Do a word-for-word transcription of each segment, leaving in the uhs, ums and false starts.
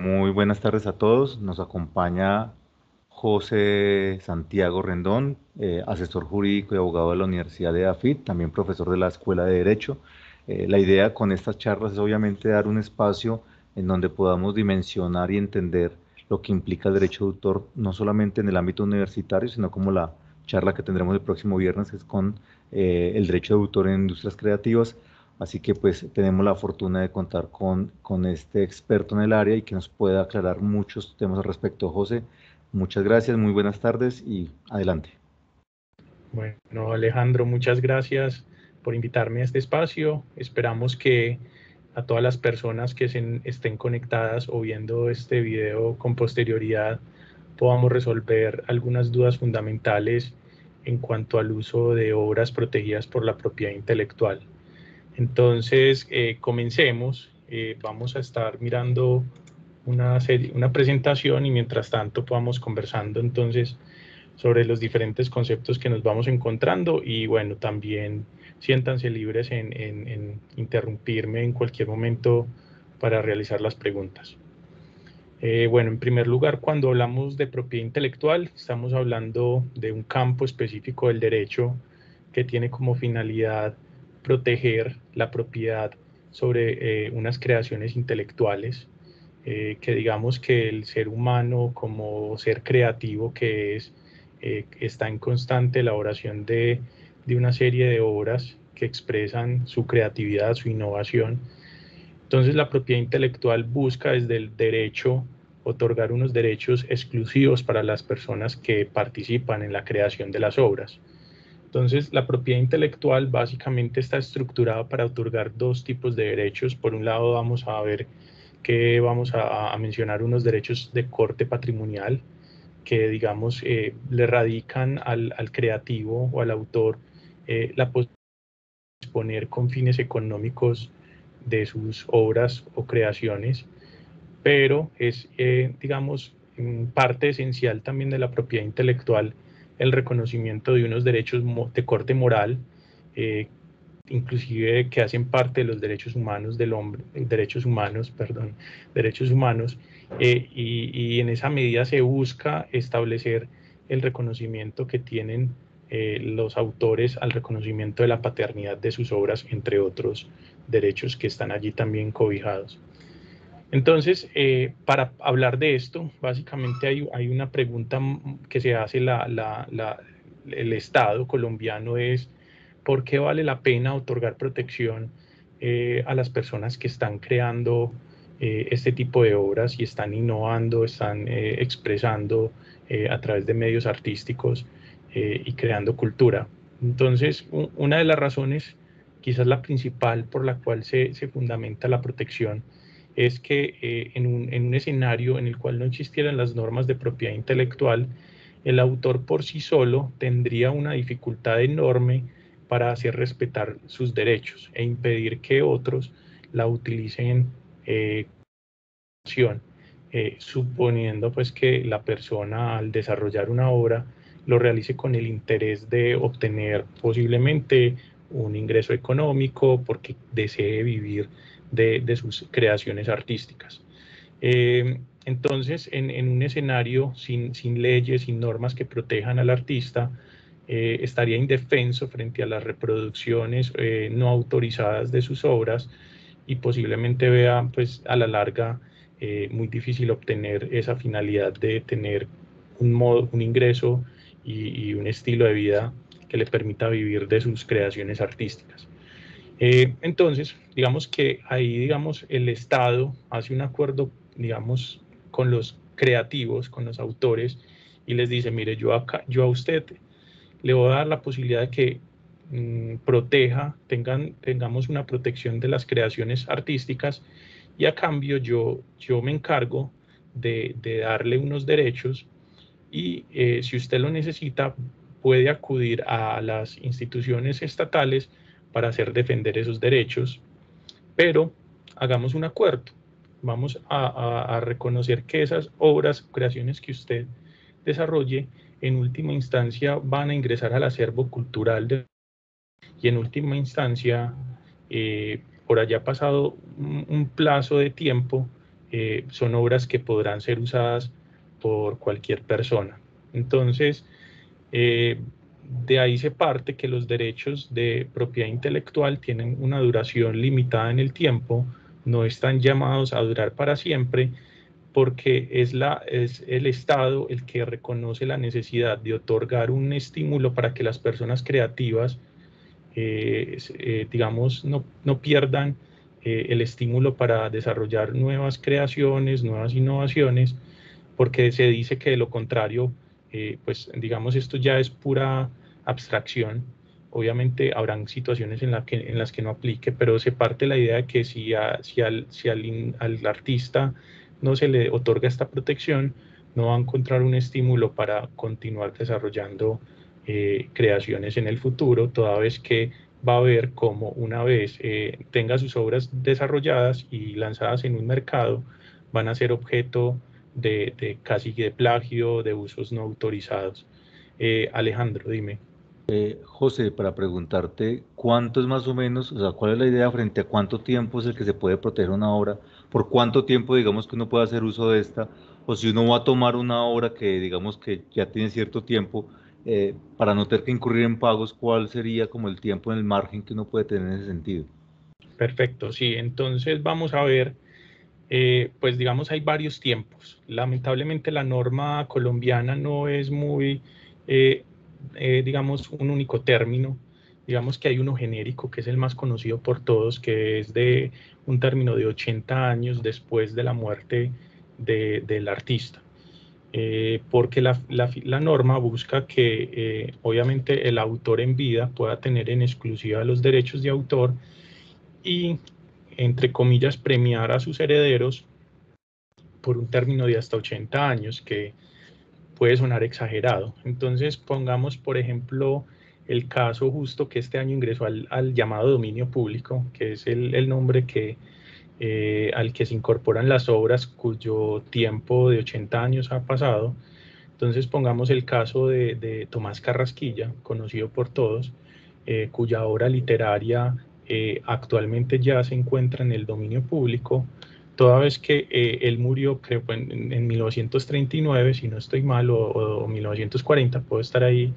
Muy buenas tardes a todos. Nos acompaña José Santiago Rendón, eh, asesor jurídico y abogado de la Universidad de AFIT, también profesor de la Escuela de Derecho. Eh, la idea con estas charlas es obviamente dar un espacio en donde podamos dimensionar y entender lo que implica el derecho de autor, no solamente en el ámbito universitario, sino como la charla que tendremos el próximo viernes, que es con eh, el derecho de autor en industrias creativas. Así que pues tenemos la fortuna de contar con, con este experto en el área y que nos pueda aclarar muchos temas al respecto. José, muchas gracias, muy buenas tardes y adelante. Bueno, Alejandro, muchas gracias por invitarme a este espacio. Esperamos que a todas las personas que se estén conectadas o viendo este video con posterioridad podamos resolver algunas dudas fundamentales en cuanto al uso de obras protegidas por la propiedad intelectual. Entonces, eh, comencemos. Eh, vamos a estar mirando una, serie, una presentación y mientras tanto vamos conversando entonces sobre los diferentes conceptos que nos vamos encontrando y bueno, también siéntanse libres en, en, en interrumpirme en cualquier momento para realizar las preguntas. Eh, bueno, en primer lugar, cuando hablamos de propiedad intelectual, estamos hablando de un campo específico del derecho que tiene como finalidad proteger la propiedad sobre eh, unas creaciones intelectuales, eh, que digamos que el ser humano como ser creativo que es, eh, está en constante elaboración de, de una serie de obras que expresan su creatividad, su innovación. Entonces la propiedad intelectual busca desde el derecho otorgar unos derechos exclusivos para las personas que participan en la creación de las obras. Entonces la propiedad intelectual básicamente está estructurada para otorgar dos tipos de derechos. Por un lado vamos a ver que vamos a, a mencionar unos derechos de corte patrimonial que digamos eh, le radican al, al, creativo o al autor eh, la posibilidad de disponer con fines económicos de sus obras o creaciones, pero es, eh, digamos, parte esencial también de la propiedad intelectual el reconocimiento de unos derechos de corte moral, eh, inclusive que hacen parte de los derechos humanos del hombre, derechos humanos, perdón, derechos humanos, eh, y, y en esa medida se busca establecer el reconocimiento que tienen eh, los autores al reconocimiento de la paternidad de sus obras, entre otros derechos que están allí también cobijados. Entonces, eh, para hablar de esto, básicamente hay, hay una pregunta que se hace la, la, la, el Estado colombiano es ¿por qué vale la pena otorgar protección eh, a las personas que están creando eh, este tipo de obras y están innovando, están eh, expresando eh, a través de medios artísticos eh, y creando cultura? Entonces, un, una de las razones, quizás la principal por la cual se, se fundamenta la protección, es que eh, en, un, en un escenario en el cual no existieran las normas de propiedad intelectual, el autor por sí solo tendría una dificultad enorme para hacer respetar sus derechos e impedir que otros la utilicen eh, eh, suponiendo pues que la persona al desarrollar una obra lo realice con el interés de obtener posiblemente un ingreso económico porque desee vivir de, de sus creaciones artísticas. Eh, entonces, en, en, un escenario sin, sin leyes, sin normas que protejan al artista, eh, estaría indefenso frente a las reproducciones eh, no autorizadas de sus obras y posiblemente vea pues a la larga eh, muy difícil obtener esa finalidad de tener un, modo, un ingreso y, y un estilo de vida que le permita vivir de sus creaciones artísticas. Eh, entonces, digamos que ahí, digamos, el Estado hace un acuerdo, digamos, con los creativos, con los autores, y les dice, mire, yo, acá, yo a usted le voy a dar la posibilidad de que mmm, proteja, tengan, tengamos una protección de las creaciones artísticas, y a cambio yo, yo me encargo de, de darle unos derechos, y eh, si usted lo necesita, puede acudir a las instituciones estatales para hacer defender esos derechos, pero hagamos un acuerdo. Vamos a, a, a reconocer que esas obras, creaciones que usted desarrolle, en última instancia van a ingresar al acervo cultural de, y en última instancia, eh, por allá pasado un, un plazo de tiempo, eh, son obras que podrán ser usadas por cualquier persona. Entonces, eh, de ahí se parte que los derechos de propiedad intelectual tienen una duración limitada en el tiempo, no están llamados a durar para siempre, porque es, la, es el Estado el que reconoce la necesidad de otorgar un estímulo para que las personas creativas, eh, eh, digamos, no, no pierdan eh, el estímulo para desarrollar nuevas creaciones, nuevas innovaciones, porque se dice que de lo contrario, eh, pues digamos, esto ya es pura abstracción. Obviamente habrán situaciones en, la que, en las que no aplique, pero se parte la idea de que si, a, si, al, si al, al artista no se le otorga esta protección, no va a encontrar un estímulo para continuar desarrollando eh, creaciones en el futuro, toda vez que va a ver cómo una vez eh, tenga sus obras desarrolladas y lanzadas en un mercado, van a ser objeto de, de casi de plagio, de usos no autorizados. Eh, Alejandro, dime. Eh, José, para preguntarte, ¿cuánto es más o menos, o sea, cuál es la idea frente a cuánto tiempo es el que se puede proteger una obra? ¿Por cuánto tiempo, digamos, que uno puede hacer uso de esta? O si uno va a tomar una obra que, digamos, que ya tiene cierto tiempo, eh, para no tener que incurrir en pagos, ¿cuál sería como el tiempo en el margen que uno puede tener en ese sentido? Perfecto, sí. Entonces vamos a ver, eh, pues digamos, hay varios tiempos. Lamentablemente la norma colombiana no es muy, eh, eh, digamos, un único término. Digamos que hay uno genérico, que es el más conocido por todos, que es de un término de ochenta años después de la muerte de, del artista. Eh, porque la, la, la, norma busca que eh, obviamente el autor en vida pueda tener en exclusiva los derechos de autor y, entre comillas, premiar a sus herederos por un término de hasta ochenta años, que puede sonar exagerado. Entonces, pongamos, por ejemplo, el caso justo que este año ingresó al, al llamado dominio público, que es el, el nombre que, eh, al que se incorporan las obras cuyo tiempo de ochenta años ha pasado. Entonces, pongamos el caso de, de Tomás Carrasquilla, conocido por todos, eh, cuya obra literaria eh, actualmente ya se encuentra en el dominio público, toda vez que eh, él murió, creo, en, en mil novecientos treinta y nueve, si no estoy mal, o, o mil novecientos cuarenta, puedo estar ahí,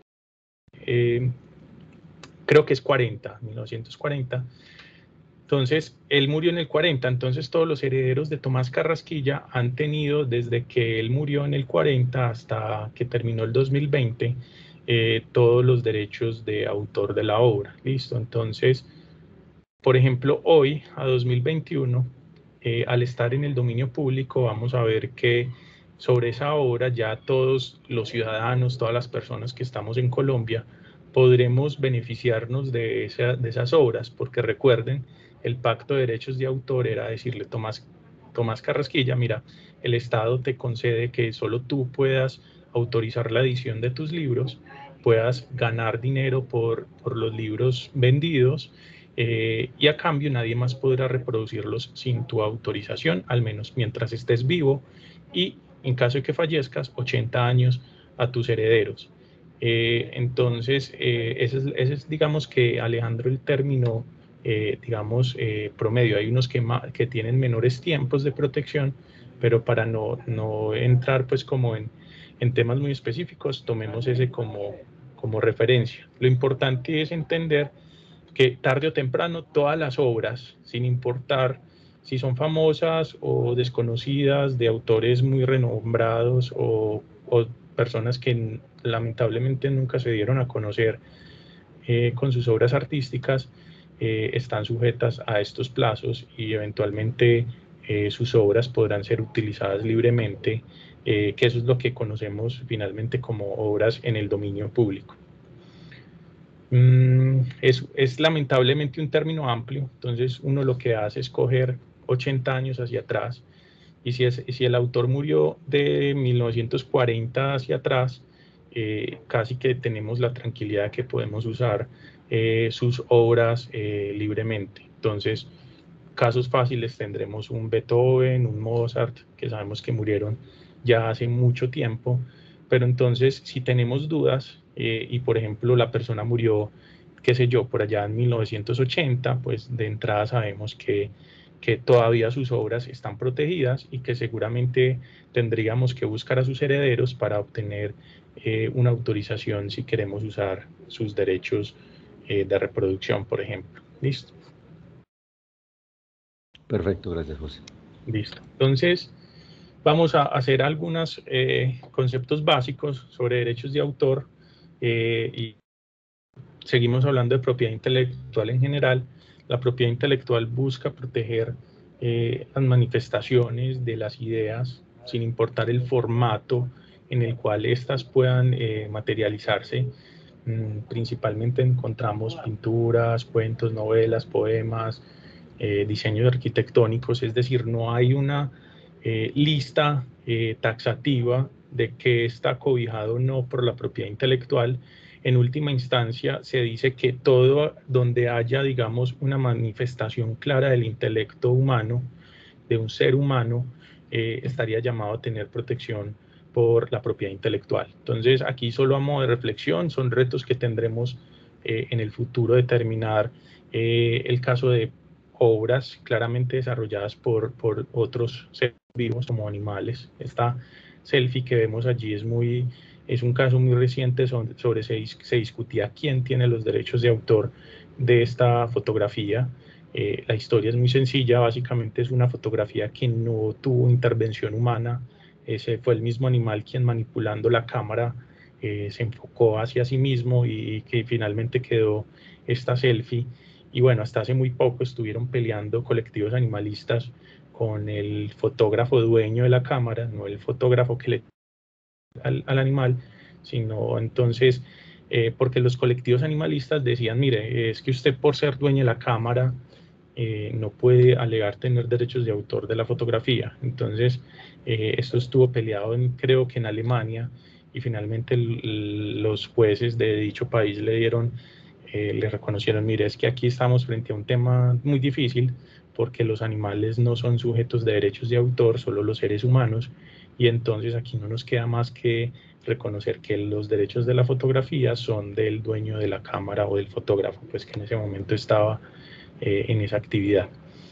eh, creo que es cuarenta, mil novecientos cuarenta. Entonces, él murió en el cuarenta, entonces todos los herederos de Tomás Carrasquilla han tenido desde que él murió en el cuarenta hasta que terminó el dos mil veinte eh, todos los derechos de autor de la obra. Listo, entonces, por ejemplo, hoy, a dos mil veintiuno, eh, al estar en el dominio público, vamos a ver que sobre esa obra ya todos los ciudadanos, todas las personas que estamos en Colombia, podremos beneficiarnos de, esa, de esas obras, porque recuerden, el pacto de derechos de autor era decirle, Tomás, Tomás Carrasquilla, mira, el Estado te concede que solo tú puedas autorizar la edición de tus libros, puedas ganar dinero por, por los libros vendidos, eh, y a cambio nadie más podrá reproducirlos sin tu autorización, al menos mientras estés vivo, y en caso de que fallezcas, ochenta años a tus herederos. Eh, entonces, eh, ese, es, ese, es, digamos que, Alejandro, el término, eh, digamos, eh, promedio. Hay unos que, que tienen menores tiempos de protección, pero para no, no entrar pues como en, en temas muy específicos, tomemos ese como, como referencia. Lo importante es entender que tarde o temprano todas las obras, sin importar si son famosas o desconocidas, de autores muy renombrados o, o personas que lamentablemente nunca se dieron a conocer eh, con sus obras artísticas, eh, están sujetas a estos plazos y eventualmente eh, sus obras podrán ser utilizadas libremente, eh, que eso es lo que conocemos finalmente como obras en el dominio público. Mm, es, es lamentablemente un término amplio, entonces uno lo que hace es coger ochenta años hacia atrás, y si, es, si el autor murió de mil novecientos cuarenta hacia atrás, eh, casi que tenemos la tranquilidad de que podemos usar eh, sus obras eh, libremente. Entonces, casos fáciles tendremos un Beethoven, un Mozart, que sabemos que murieron ya hace mucho tiempo, pero entonces si tenemos dudas eh, y por ejemplo la persona murió, qué sé yo, por allá en mil novecientos ochenta, pues de entrada sabemos que que todavía sus obras están protegidas y que seguramente tendríamos que buscar a sus herederos para obtener eh, una autorización si queremos usar sus derechos eh, de reproducción, por ejemplo. ¿Listo? Perfecto, gracias, José. Listo. Entonces, vamos a hacer algunos eh, conceptos básicos sobre derechos de autor eh, y seguimos hablando de propiedad intelectual en general. La propiedad intelectual busca proteger eh, las manifestaciones de las ideas sin importar el formato en el cual éstas puedan eh, materializarse. Mm, principalmente encontramos pinturas, cuentos, novelas, poemas, eh, diseños arquitectónicos, es decir, no hay una eh, lista eh, taxativa de que está cobijado o no por la propiedad intelectual. En última instancia, se dice que todo donde haya, digamos, una manifestación clara del intelecto humano, de un ser humano, eh, estaría llamado a tener protección por la propiedad intelectual. Entonces, aquí solo a modo de reflexión, son retos que tendremos eh, en el futuro determinar eh, el caso de obras claramente desarrolladas por, por otros seres vivos como animales. Esta selfie que vemos allí es muy... Es un caso muy reciente sobre, sobre se, se discutía quién tiene los derechos de autor de esta fotografía. Eh, la historia es muy sencilla, básicamente es una fotografía que no tuvo intervención humana. Ese fue el mismo animal quien manipulando la cámara eh, se enfocó hacia sí mismo y que finalmente quedó esta selfie. Y bueno, hasta hace muy poco estuvieron peleando colectivos animalistas con el fotógrafo dueño de la cámara, no el fotógrafo que le Al, al animal, sino entonces, eh, porque los colectivos animalistas decían, mire, es que usted por ser dueño de la cámara eh, no puede alegar tener derechos de autor de la fotografía. Entonces, eh, esto estuvo peleado en, creo que en Alemania, y finalmente el, los jueces de dicho país le dieron, eh, le reconocieron, mire, es que aquí estamos frente a un tema muy difícil, porque los animales no son sujetos de derechos de autor, solo los seres humanos, y entonces aquí no nos queda más que reconocer que los derechos de la fotografía son del dueño de la cámara o del fotógrafo, pues que en ese momento estaba eh, en esa actividad.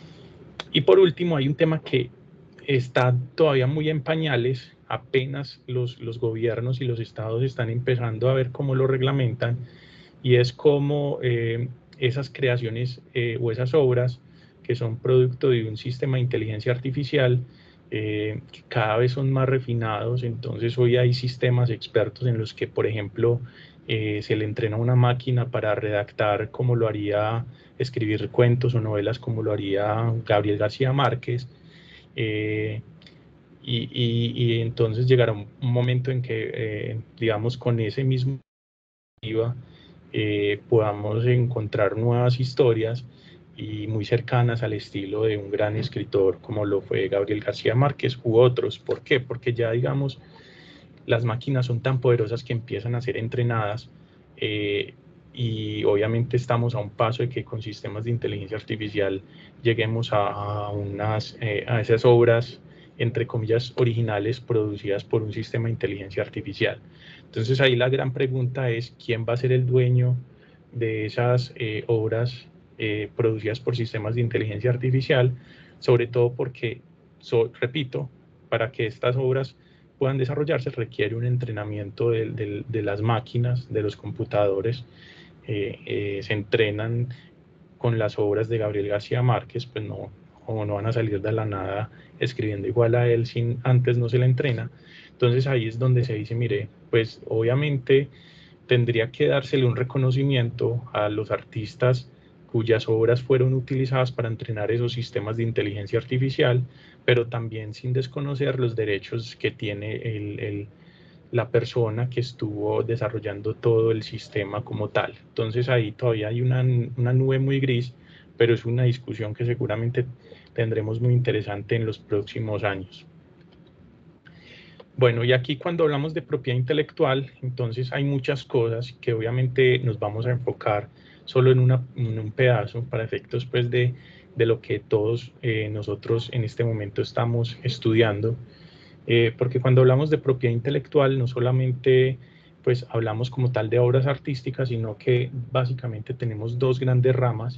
Y por último, hay un tema que está todavía muy en pañales, apenas los, los gobiernos y los estados están empezando a ver cómo lo reglamentan, y es cómo eh, esas creaciones eh, o esas obras que son producto de un sistema de inteligencia artificial eh, que cada vez son más refinados. Entonces hoy hay sistemas expertos en los que, por ejemplo, eh, se le entrena a una máquina para redactar como lo haría, escribir cuentos o novelas como lo haría Gabriel García Márquez. Eh, y, y, y entonces llegará un, un momento en que, eh, digamos, con ese mismo eh, podamos encontrar nuevas historias y muy cercanas al estilo de un gran escritor como lo fue Gabriel García Márquez u otros. ¿Por qué? Porque ya, digamos, las máquinas son tan poderosas que empiezan a ser entrenadas eh, y obviamente estamos a un paso de que con sistemas de inteligencia artificial lleguemos a, a, unas, eh, a esas obras, entre comillas, originales producidas por un sistema de inteligencia artificial. Entonces ahí la gran pregunta es, ¿quién va a ser el dueño de esas eh, obras eh, producidas por sistemas de inteligencia artificial? Sobre todo porque, so, repito, para que estas obras puedan desarrollarse requiere un entrenamiento de, de, de las máquinas, de los computadores. Eh, eh, se entrenan con las obras de Gabriel García Márquez, pues no, o no van a salir de la nada escribiendo igual a él sin antes no se la entrena. Entonces ahí es donde se dice, mire, pues obviamente tendría que dársele un reconocimiento a los artistas cuyas obras fueron utilizadas para entrenar esos sistemas de inteligencia artificial, pero también sin desconocer los derechos que tiene el, el, la persona que estuvo desarrollando todo el sistema como tal. Entonces ahí todavía hay una, una nube muy gris, pero es una discusión que seguramente tendremos muy interesante en los próximos años. Bueno, y aquí cuando hablamos de propiedad intelectual, entonces hay muchas cosas que obviamente nos vamos a enfocar solo en, una, en un pedazo para efectos pues de, de lo que todos eh, nosotros en este momento estamos estudiando. Eh, porque cuando hablamos de propiedad intelectual no solamente pues hablamos como tal de obras artísticas, sino que básicamente tenemos dos grandes ramas.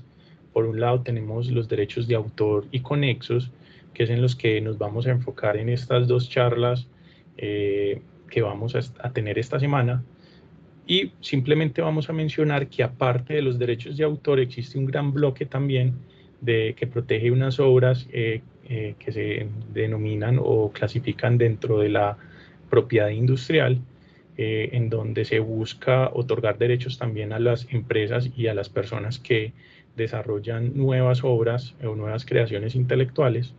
Por un lado tenemos los derechos de autor y conexos, que es en los que nos vamos a enfocar en estas dos charlas eh, que vamos a, a tener esta semana. Y simplemente vamos a mencionar que aparte de los derechos de autor existe un gran bloque también de, que protege unas obras eh, eh, que se denominan o clasifican dentro de la propiedad industrial, eh, en donde se busca otorgar derechos también a las empresas y a las personas que desarrollan nuevas obras o nuevas creaciones intelectuales,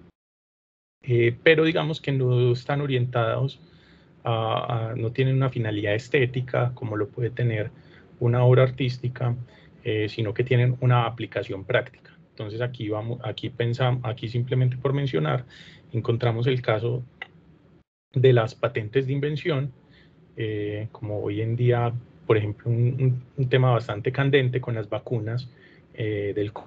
eh, pero digamos que no están orientados a, a, no tienen una finalidad estética como lo puede tener una obra artística, eh, sino que tienen una aplicación práctica. Entonces aquí vamos, aquí pensamos, aquí simplemente por mencionar, encontramos el caso de las patentes de invención, eh, como hoy en día, por ejemplo, un, un, un tema bastante candente con las vacunas eh, del COVID,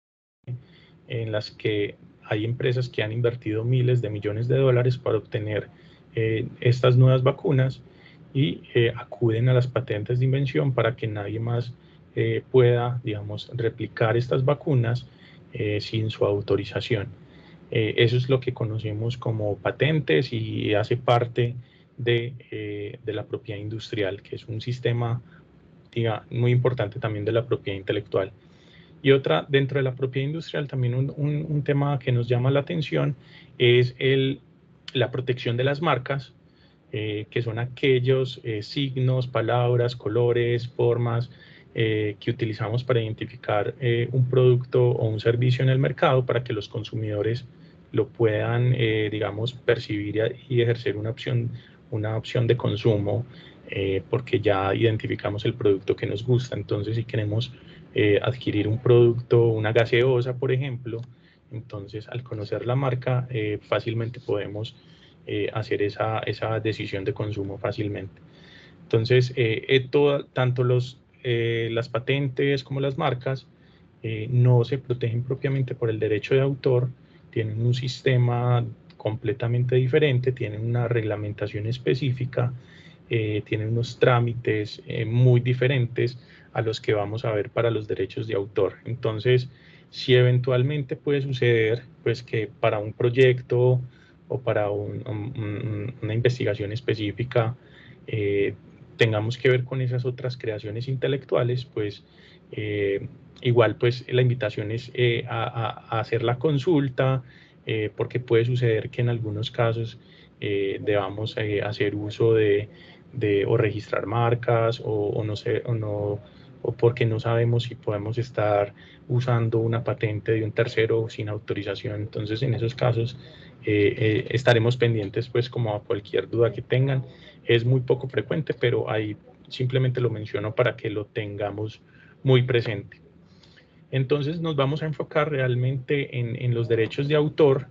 en las que hay empresas que han invertido miles de millones de dólares para obtener eh, estas nuevas vacunas y eh, acuden a las patentes de invención para que nadie más eh, pueda, digamos, replicar estas vacunas eh, sin su autorización. Eh, eso es lo que conocemos como patentes y hace parte de, eh, de la propiedad industrial, que es un sistema, diga, muy importante también de la propiedad intelectual. Y otra, dentro de la propiedad industrial, también un, un, un tema que nos llama la atención es el, la protección de las marcas, eh, que son aquellos eh, signos, palabras, colores, formas eh, que utilizamos para identificar eh, un producto o un servicio en el mercado para que los consumidores lo puedan, eh, digamos, percibir y ejercer una opción, una opción de consumo, eh, porque ya identificamos el producto que nos gusta. Entonces, si queremos eh, adquirir un producto, una gaseosa, por ejemplo, entonces al conocer la marca, eh, fácilmente podemos eh, hacer esa, esa decisión de consumo fácilmente. Entonces, eh, eh, todo, tanto los, eh, las patentes como las marcas eh, no se protegen propiamente por el derecho de autor, tienen un sistema completamente diferente, tienen una reglamentación específica, eh, tienen unos trámites eh, muy diferentes a los que vamos a ver para los derechos de autor. Entonces, si eventualmente puede suceder, pues que para un proyecto o para un, un, una investigación específica eh, tengamos que ver con esas otras creaciones intelectuales, pues eh, igual pues la invitación es eh, a, a, a hacer la consulta, eh, porque puede suceder que en algunos casos eh, debamos eh, hacer uso de, de o registrar marcas o, o no sé, o no, o porque no sabemos si podemos estar usando una patente de un tercero sin autorización. Entonces, en esos casos eh, eh, estaremos pendientes, pues, como a cualquier duda que tengan. Es muy poco frecuente, pero ahí simplemente lo menciono para que lo tengamos muy presente. Entonces, nos vamos a enfocar realmente en, en los derechos de autor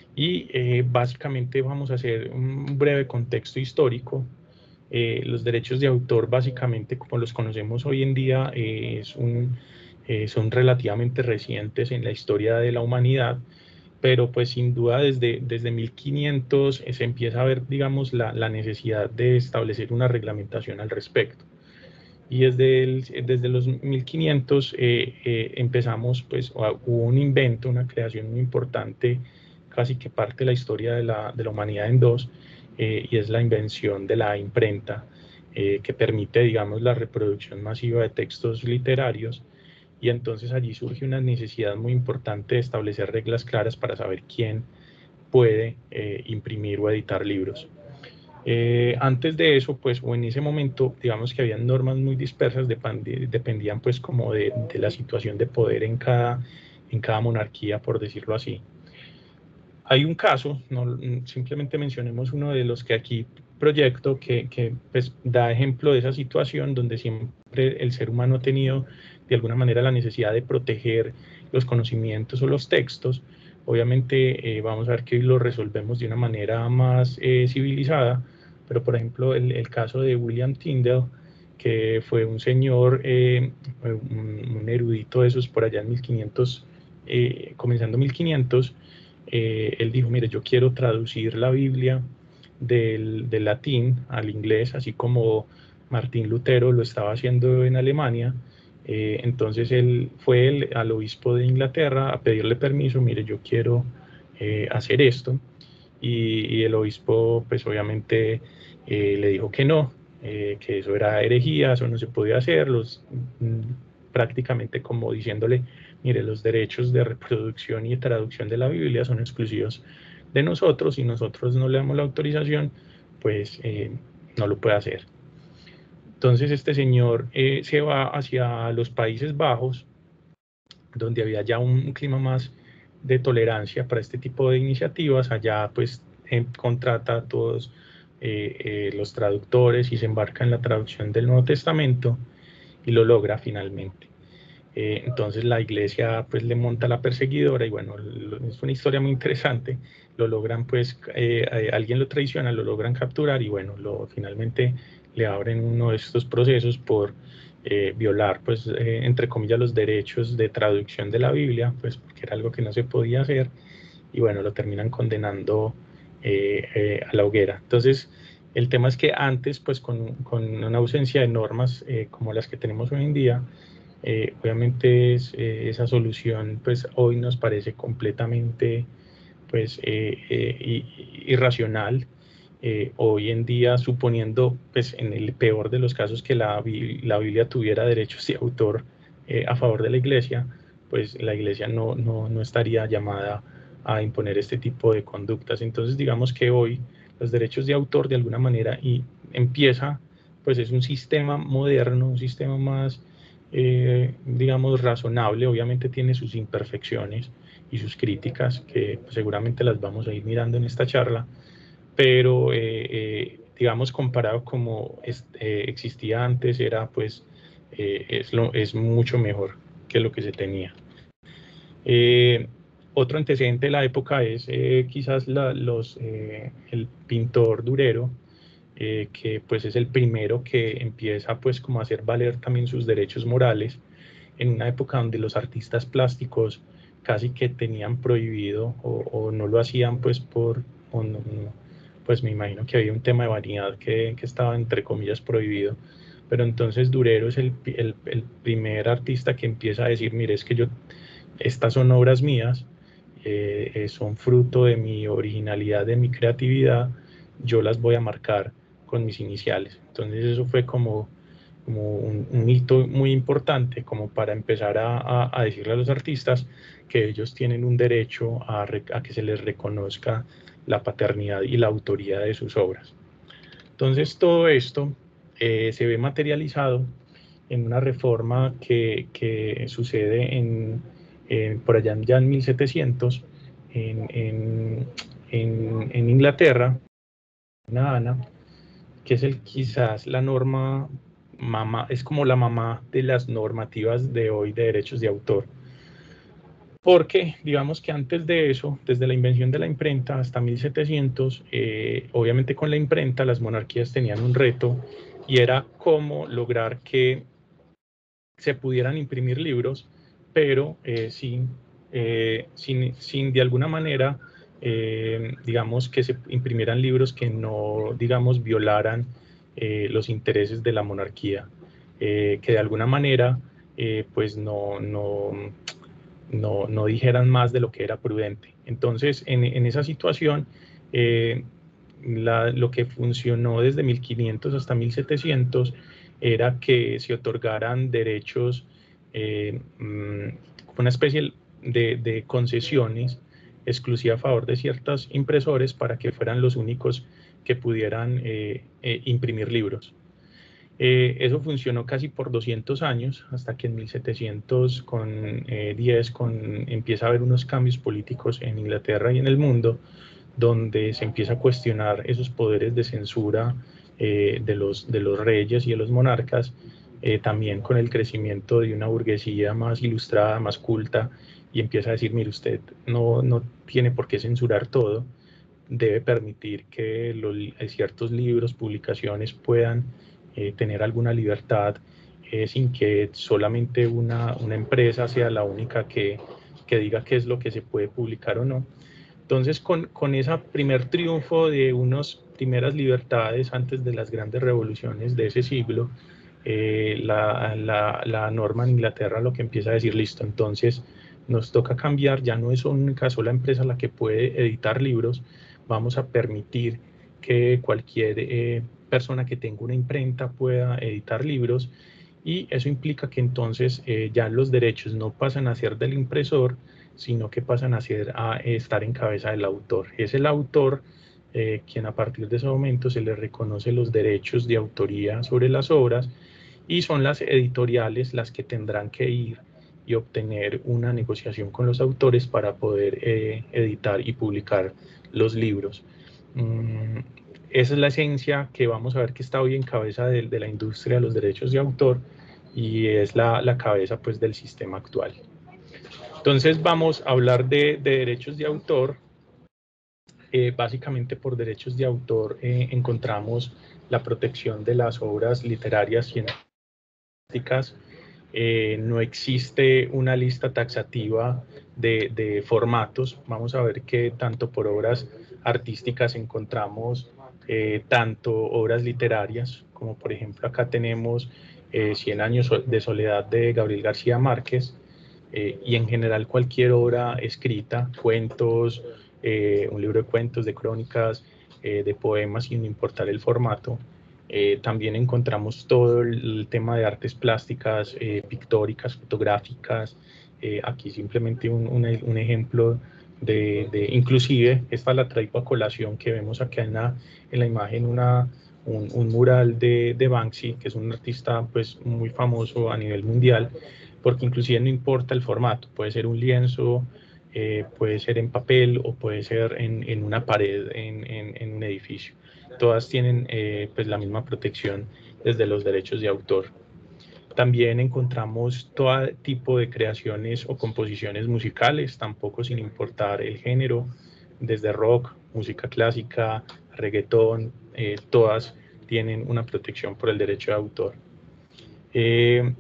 y eh, básicamente vamos a hacer un breve contexto histórico. Eh, los derechos de autor, básicamente, como los conocemos hoy en día, eh, es un, eh, son relativamente recientes en la historia de la humanidad, pero pues sin duda desde, desde mil quinientos eh, se empieza a ver, digamos, la, la necesidad de establecer una reglamentación al respecto. Y desde, el, desde los mil quinientos eh, eh, empezamos, pues, hubo un invento, una creación muy importante, casi que parte de la historia de la, de la humanidad en dos, eh, y es la invención de la imprenta, eh, que permite, digamos, la reproducción masiva de textos literarios. Y entonces allí surge una necesidad muy importante de establecer reglas claras para saber quién puede eh, imprimir o editar libros. Eh, antes de eso, pues, o en ese momento, digamos que había normas muy dispersas, dependían pues como de, de la situación de poder en cada, en cada monarquía, por decirlo así. Hay un caso, no, simplemente mencionemos uno de los que aquí proyecto, que, que pues, da ejemplo de esa situación donde siempre el ser humano ha tenido de alguna manera la necesidad de proteger los conocimientos o los textos. Obviamente eh, vamos a ver que lo resolvemos de una manera más eh, civilizada, pero por ejemplo el, el caso de William Tyndale, que fue un señor, eh, un, un erudito de esos por allá en mil quinientos, eh, comenzando mil quinientos, eh, él dijo, mire, yo quiero traducir la Biblia del, del latín al inglés, así como Martín Lutero lo estaba haciendo en Alemania, Eh, entonces él fue el, al obispo de Inglaterra a pedirle permiso, mire, yo quiero eh, hacer esto, y, y el obispo pues obviamente eh, le dijo que no, eh, que eso era herejía, eso no se podía hacer, los, mm, prácticamente como diciéndole, mire, los derechos de reproducción y de traducción de la Biblia son exclusivos de nosotros, y nosotros no le damos la autorización, pues eh, no lo puede hacer. Entonces este señor eh, se va hacia los Países Bajos, donde había ya un, un clima más de tolerancia para este tipo de iniciativas. Allá pues eh, contrata a todos eh, eh, los traductores y se embarca en la traducción del Nuevo Testamento y lo logra finalmente. Eh, entonces la iglesia pues le monta la perseguidora y bueno, lo, es una historia muy interesante. Lo logran pues, eh, eh, alguien lo traiciona, lo logran capturar y bueno, lo, finalmente le abren uno de estos procesos por eh, violar pues eh, entre comillas los derechos de traducción de la Biblia, pues porque era algo que no se podía hacer, y bueno, lo terminan condenando eh, eh, a la hoguera. Entonces el tema es que antes pues con, con una ausencia de normas eh, como las que tenemos hoy en día, eh, obviamente es, eh, esa solución pues hoy nos parece completamente pues eh, eh, irracional. Eh, hoy en día, suponiendo pues en el peor de los casos que la, la Biblia tuviera derechos de autor eh, a favor de la iglesia, pues la iglesia no, no, no estaría llamada a imponer este tipo de conductas. Entonces digamos que hoy los derechos de autor de alguna manera y empieza, pues es un sistema moderno, un sistema más eh, digamos razonable, obviamente tiene sus imperfecciones y sus críticas que pues, seguramente las vamos a ir mirando en esta charla, pero eh, eh, digamos comparado como es, eh, existía antes era pues eh, es, lo, es mucho mejor que lo que se tenía. Eh, otro antecedente de la época es eh, quizás la, los, eh, el pintor Durero, eh, que pues es el primero que empieza pues como a hacer valer también sus derechos morales en una época donde los artistas plásticos casi que tenían prohibido o, o no lo hacían pues por, o no, no, pues me imagino que había un tema de vanidad que, que estaba entre comillas prohibido, pero entonces Durero es el, el, el primer artista que empieza a decir, mire, es que yo, estas son obras mías, eh, son fruto de mi originalidad, de mi creatividad, yo las voy a marcar con mis iniciales. Entonces eso fue como, como un, un hito muy importante como para empezar a, a, a, decirle a los artistas que ellos tienen un derecho a, a que se les reconozca la paternidad y la autoría de sus obras. Entonces todo esto eh, se ve materializado en una reforma que, que sucede en, eh, por allá ya en mil setecientos en, en, en, en Inglaterra, una Ana, que es el, quizás la norma, mamá, es como la mamá de las normativas de hoy de derechos de autor. Porque digamos que antes de eso, desde la invención de la imprenta hasta mil setecientos, eh, obviamente con la imprenta las monarquías tenían un reto y era cómo lograr que se pudieran imprimir libros, pero eh, sin, eh, sin, sin de alguna manera, eh, digamos, que se imprimieran libros que no, digamos, violaran eh, los intereses de la monarquía, eh, que de alguna manera, eh, pues no, no, no, no dijeran más de lo que era prudente. Entonces, en, en esa situación, eh, la, lo que funcionó desde mil quinientos hasta mil setecientos era que se otorgaran derechos, eh, una especie de, de concesiones exclusivas a favor de ciertos impresores para que fueran los únicos que pudieran eh, eh, imprimir libros. Eh, eso funcionó casi por doscientos años, hasta que en mil setecientos diez con, empieza a haber unos cambios políticos en Inglaterra y en el mundo, donde se empieza a cuestionar esos poderes de censura eh, de, los, de los reyes y de los monarcas, eh, también con el crecimiento de una burguesía más ilustrada, más culta, y empieza a decir, mire, usted no, no tiene por qué censurar todo, debe permitir que los, ciertos libros, publicaciones puedan eh, tener alguna libertad eh, sin que solamente una, una empresa sea la única que, que diga qué es lo que se puede publicar o no. Entonces, con, con ese primer triunfo de unas primeras libertades antes de las grandes revoluciones de ese siglo, eh, la, la, la norma en Inglaterra lo que empieza a decir, listo, entonces nos toca cambiar, ya no es una sola empresa la que puede editar libros, vamos a permitir que cualquier eh, persona que tenga una imprenta pueda editar libros, y eso implica que entonces eh, ya los derechos no pasan a ser del impresor, sino que pasan a, ser, a estar en cabeza del autor. Es el autor eh, quien a partir de ese momento se le reconoce los derechos de autoría sobre las obras, y son las editoriales las que tendrán que ir y obtener una negociación con los autores para poder eh, editar y publicar los libros. Mm, esa es la esencia que vamos a ver que está hoy en cabeza de, de la industria de los derechos de autor, y es la, la cabeza pues del sistema actual. Entonces vamos a hablar de, de derechos de autor. Eh, básicamente por derechos de autor eh, encontramos la protección de las obras literarias y artísticas. Eh, no existe una lista taxativa de, de formatos. Vamos a ver que tanto por obras artísticas encontramos eh, tanto obras literarias, como por ejemplo acá tenemos eh, Cien años de soledad de Gabriel García Márquez, eh, y en general cualquier obra escrita, cuentos, eh, un libro de cuentos, de crónicas, eh, de poemas, sin importar el formato. Eh, también encontramos todo el, el tema de artes plásticas, eh, pictóricas, fotográficas. Eh, aquí simplemente un, un, un ejemplo de, de, inclusive, esta la traigo a colación, que vemos acá en la, en la imagen una, un, un mural de, de Banksy, que es un artista pues, muy famoso a nivel mundial, porque inclusive no importa el formato, puede ser un lienzo, eh, puede ser en papel o puede ser en, en una pared, en, en, en un edificio. Todas tienen eh, pues la misma protección desde los derechos de autor. También encontramos todo tipo de creaciones o composiciones musicales, tampoco sin importar el género, desde rock, música clásica, reggaetón, eh, todas tienen una protección por el derecho de autor. Eh,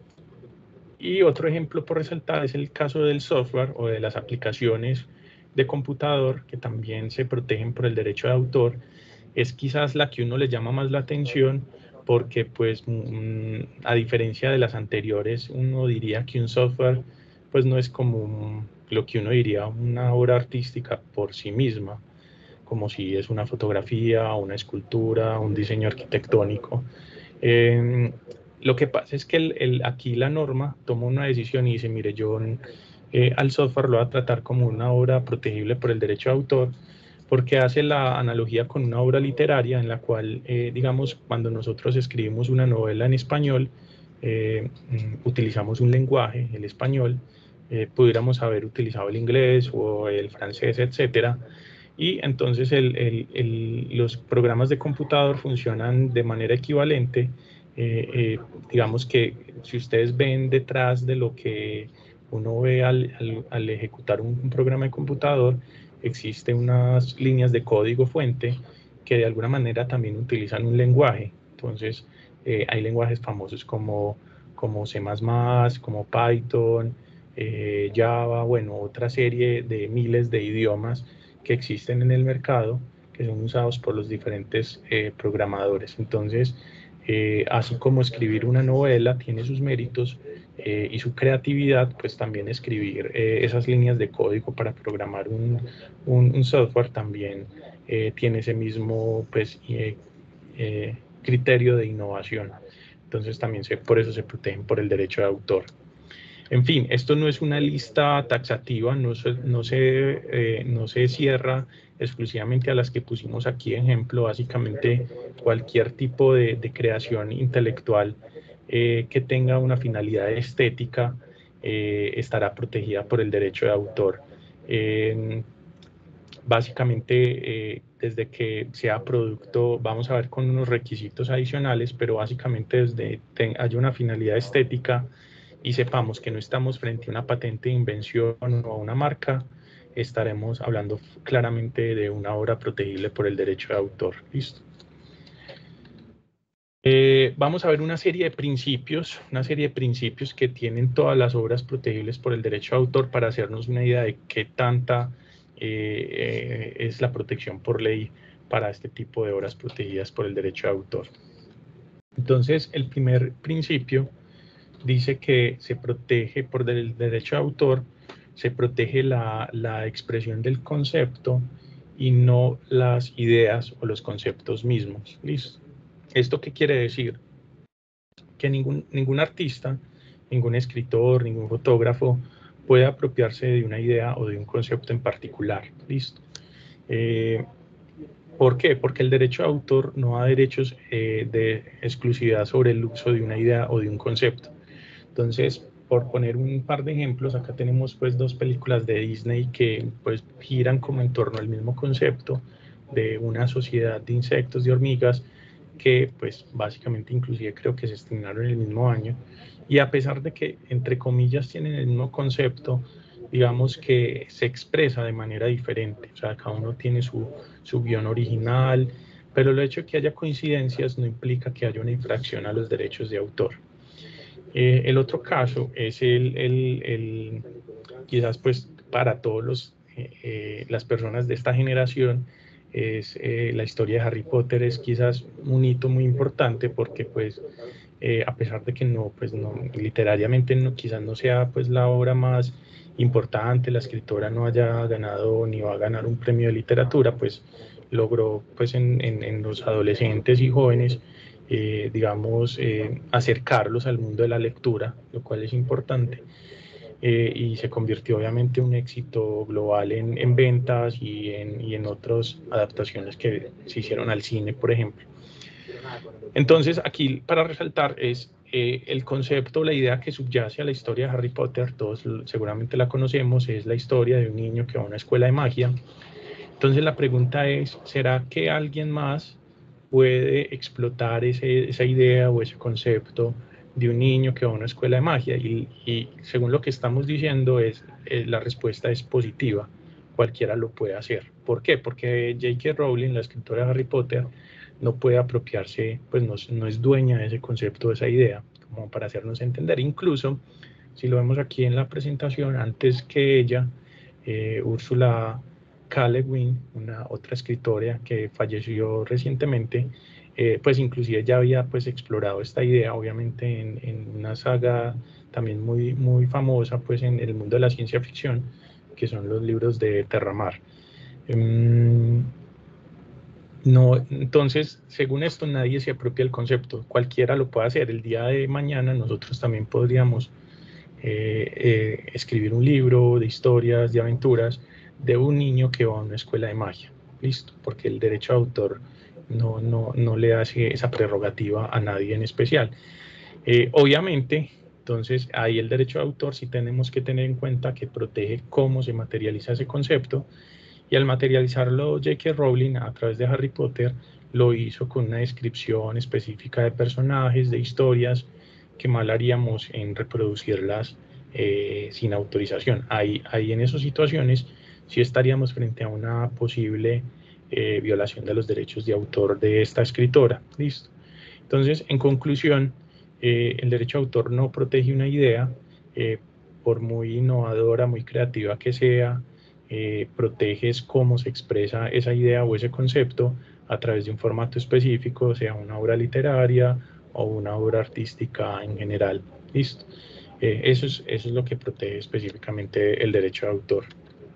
y otro ejemplo por resaltar es el caso del software o de las aplicaciones de computador, que también se protegen por el derecho de autor. Es quizás la que uno le llama más la atención, porque pues mm, a diferencia de las anteriores, uno diría que un software pues no es como lo que uno diría una obra artística por sí misma, como si es una fotografía, una escultura, un diseño arquitectónico. Eh, lo que pasa es que el, el, aquí la norma toma una decisión y dice, mire, yo eh, al software lo voy a tratar como una obra protegible por el derecho de autor, porque hace la analogía con una obra literaria en la cual, eh, digamos, cuando nosotros escribimos una novela en español, eh, utilizamos un lenguaje, el español, eh, pudiéramos haber utilizado el inglés o el francés, etcétera, y entonces el, el, el, los programas de computador funcionan de manera equivalente. Eh, eh, digamos que si ustedes ven detrás de lo que uno ve al, al, al ejecutar un, un programa de computador, existen unas líneas de código fuente que de alguna manera también utilizan un lenguaje. Entonces eh, hay lenguajes famosos como, como C más más, como Python, eh, Java, bueno, otra serie de miles de idiomas que existen en el mercado, que son usados por los diferentes eh, programadores. Entonces, eh, así como escribir una novela tiene sus méritos eh, y su creatividad, pues también escribir eh, esas líneas de código para programar un, un, un software también eh, tiene ese mismo pues, eh, eh, criterio de innovación. Entonces también se, por eso se protegen por el derecho de autor. En fin, esto no es una lista taxativa, no se, no se, eh, no se cierra exclusivamente a las que pusimos aquí ejemplo. Básicamente cualquier tipo de, de creación intelectual eh, que tenga una finalidad estética eh, estará protegida por el derecho de autor. Eh, básicamente eh, desde que sea producto, vamos a ver con unos requisitos adicionales, pero básicamente desde que haya una finalidad estética y sepamos que no estamos frente a una patente de invención o a una marca, estaremos hablando claramente de una obra protegible por el derecho de autor. Listo. Eh, vamos a ver una serie de principios, una serie de principios que tienen todas las obras protegibles por el derecho de autor para hacernos una idea de qué tanta eh, eh, es la protección por ley para este tipo de obras protegidas por el derecho de autor. Entonces, el primer principio dice que se protege por el derecho de autor, se protege la, la expresión del concepto y no las ideas o los conceptos mismos. ¿Listo? ¿Esto qué quiere decir? Que ningún, ningún artista, ningún escritor, ningún fotógrafo puede apropiarse de una idea o de un concepto en particular. ¿Listo? Eh, ¿Por qué? Porque el derecho de autor no da derechos eh, de exclusividad sobre el uso de una idea o de un concepto. Entonces, por poner un par de ejemplos, acá tenemos pues dos películas de Disney que pues giran como en torno al mismo concepto de una sociedad de insectos, de hormigas, que pues básicamente inclusive creo que se estrenaron en el mismo año, y a pesar de que entre comillas tienen el mismo concepto, digamos que se expresa de manera diferente, o sea, cada uno tiene su, su guión original, pero el hecho de que haya coincidencias no implica que haya una infracción a los derechos de autor. Eh, el otro caso es el, el, el quizás pues para todos los, eh, eh, las personas de esta generación, es eh, la historia de Harry Potter es quizás un hito muy importante porque pues eh, a pesar de que no, pues no, literariamente no, quizás no sea pues la obra más importante, la escritora no haya ganado ni va a ganar un premio de literatura, pues logró pues en, en, en los adolescentes y jóvenes eh, digamos, eh, acercarlos al mundo de la lectura, lo cual es importante. Eh, y se convirtió obviamente en un éxito global en, en ventas y en, y en otras adaptaciones que se hicieron al cine, por ejemplo. Entonces, aquí para resaltar es eh, el concepto, la idea que subyace a la historia de Harry Potter, todos seguramente la conocemos, es la historia de un niño que va a una escuela de magia. Entonces, la pregunta es, ¿será que alguien más puede explotar ese, esa idea o ese concepto de un niño que va a una escuela de magia? Y, y según lo que estamos diciendo, es, eh, la respuesta es positiva. Cualquiera lo puede hacer. ¿Por qué? Porque J K Rowling, la escritora de Harry Potter, no puede apropiarse, pues no, no es dueña de ese concepto, de esa idea, como para hacernos entender. Incluso, si lo vemos aquí en la presentación, antes que ella, eh, Úrsula K. Le Guin, una otra escritora que falleció recientemente, eh, pues inclusive ya había pues explorado esta idea, obviamente en, en, una saga también muy, muy famosa pues en el mundo de la ciencia ficción, que son los libros de Terramar. Um, no, entonces, según esto, nadie se apropia del concepto, cualquiera lo puede hacer. El día de mañana nosotros también podríamos eh, eh, escribir un libro de historias, de aventuras, de un niño que va a una escuela de magia. Listo, porque el derecho de autor no, no, no le hace esa prerrogativa a nadie en especial. Eh, obviamente, entonces, ahí el derecho de autor sí tenemos que tener en cuenta que protege cómo se materializa ese concepto, y al materializarlo J K Rowling a través de Harry Potter, lo hizo con una descripción específica de personajes, de historias, que mal haríamos en reproducirlas eh, sin autorización. Ahí, ahí en esas situaciones sí estaríamos frente a una posible eh, violación de los derechos de autor de esta escritora. Listo. Entonces, en conclusión, eh, el derecho de autor no protege una idea, eh, por muy innovadora, muy creativa que sea, eh, proteges cómo se expresa esa idea o ese concepto a través de un formato específico, sea una obra literaria o una obra artística en general. Listo. Eh, eso, es, eso es lo que protege específicamente el derecho de autor.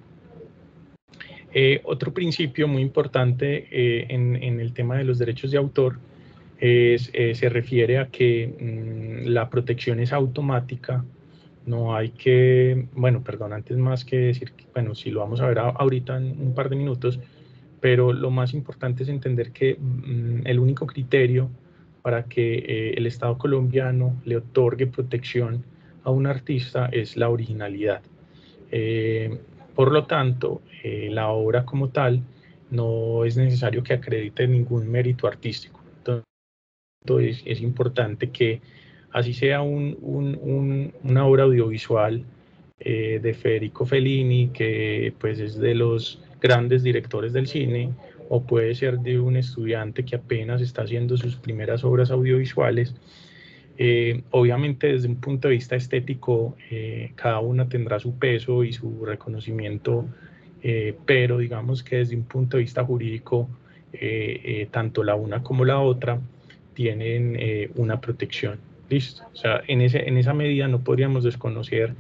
Eh, otro principio muy importante eh, en, en el tema de los derechos de autor es, eh, se refiere a que mmm, la protección es automática. No hay que, bueno, perdón, antes más que decir, que, bueno, si lo vamos a ver a, ahorita en un par de minutos, pero lo más importante es entender que mmm, el único criterio para que eh, el Estado colombiano le otorgue protección a un artista es la originalidad. Eh, por lo tanto, eh, la obra como tal no es necesario que acredite ningún mérito artístico. Entonces, es importante que así sea un, un, un, una obra audiovisual eh, de Federico Fellini, que pues es de los grandes directores del cine, o puede ser de un estudiante que apenas está haciendo sus primeras obras audiovisuales. Eh, obviamente desde un punto de vista estético, eh, cada una tendrá su peso y su reconocimiento, eh, pero digamos que desde un punto de vista jurídico, eh, eh, tanto la una como la otra tienen eh, una protección. ¿Listo? O sea, en, ese, en esa medida no podríamos desconocer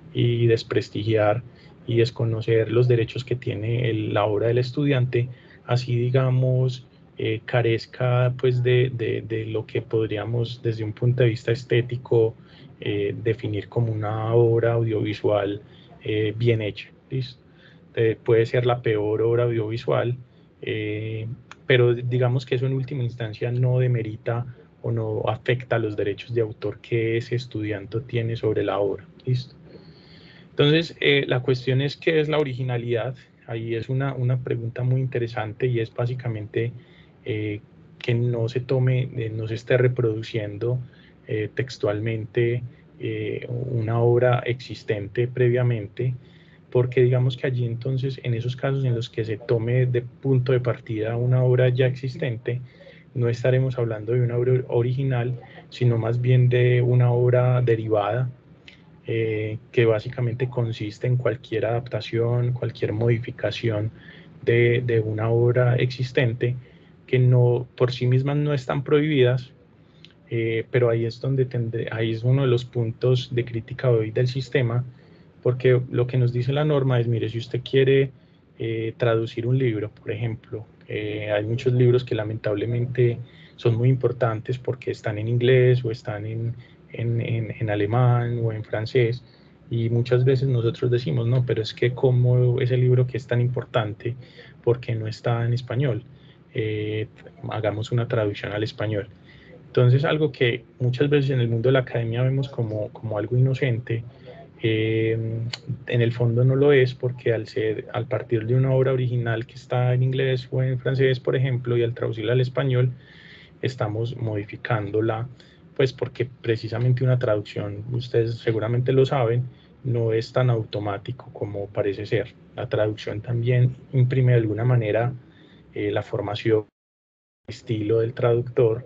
y desprestigiar y desconocer los derechos que tiene el, la obra del estudiante, así digamos, eh, carezca pues de, de, de lo que podríamos desde un punto de vista estético eh, definir como una obra audiovisual eh, bien hecha. ¿Listo? Eh, puede ser la peor obra audiovisual, eh, pero digamos que eso en última instancia no demerita o no afecta los derechos de autor que ese estudiante tiene sobre la obra. ¿Listo? Entonces, eh, la cuestión es qué es la originalidad. Ahí es una, una pregunta muy interesante y es básicamente eh, que no se tome, eh, no se esté reproduciendo eh, textualmente eh, una obra existente previamente, porque digamos que allí entonces, en esos casos en los que se tome de punto de partida una obra ya existente, no estaremos hablando de una obra original, sino más bien de una obra derivada, eh, que básicamente consiste en cualquier adaptación, cualquier modificación de, de una obra existente, que no, por sí mismas no están prohibidas, eh, pero ahí es donde tendré, ahí es uno de los puntos de crítica hoy del sistema, porque lo que nos dice la norma es, mire, si usted quiere eh, traducir un libro, por ejemplo, eh, hay muchos libros que lamentablemente son muy importantes porque están en inglés o están en, en, en, en alemán o en francés, y muchas veces nosotros decimos, no, pero es que como ese libro que es tan importante, porque no está en español, eh, hagamos una traducción al español. Entonces, algo que muchas veces en el mundo de la academia vemos como, como algo inocente, eh, en el fondo no lo es, porque al, ser, al partir de una obra original que está en inglés o en francés, por ejemplo, y al traducirla al español, estamos modificándola, pues porque precisamente una traducción, ustedes seguramente lo saben, no es tan automático como parece ser. La traducción también imprime de alguna manera eh, la formación, el estilo del traductor.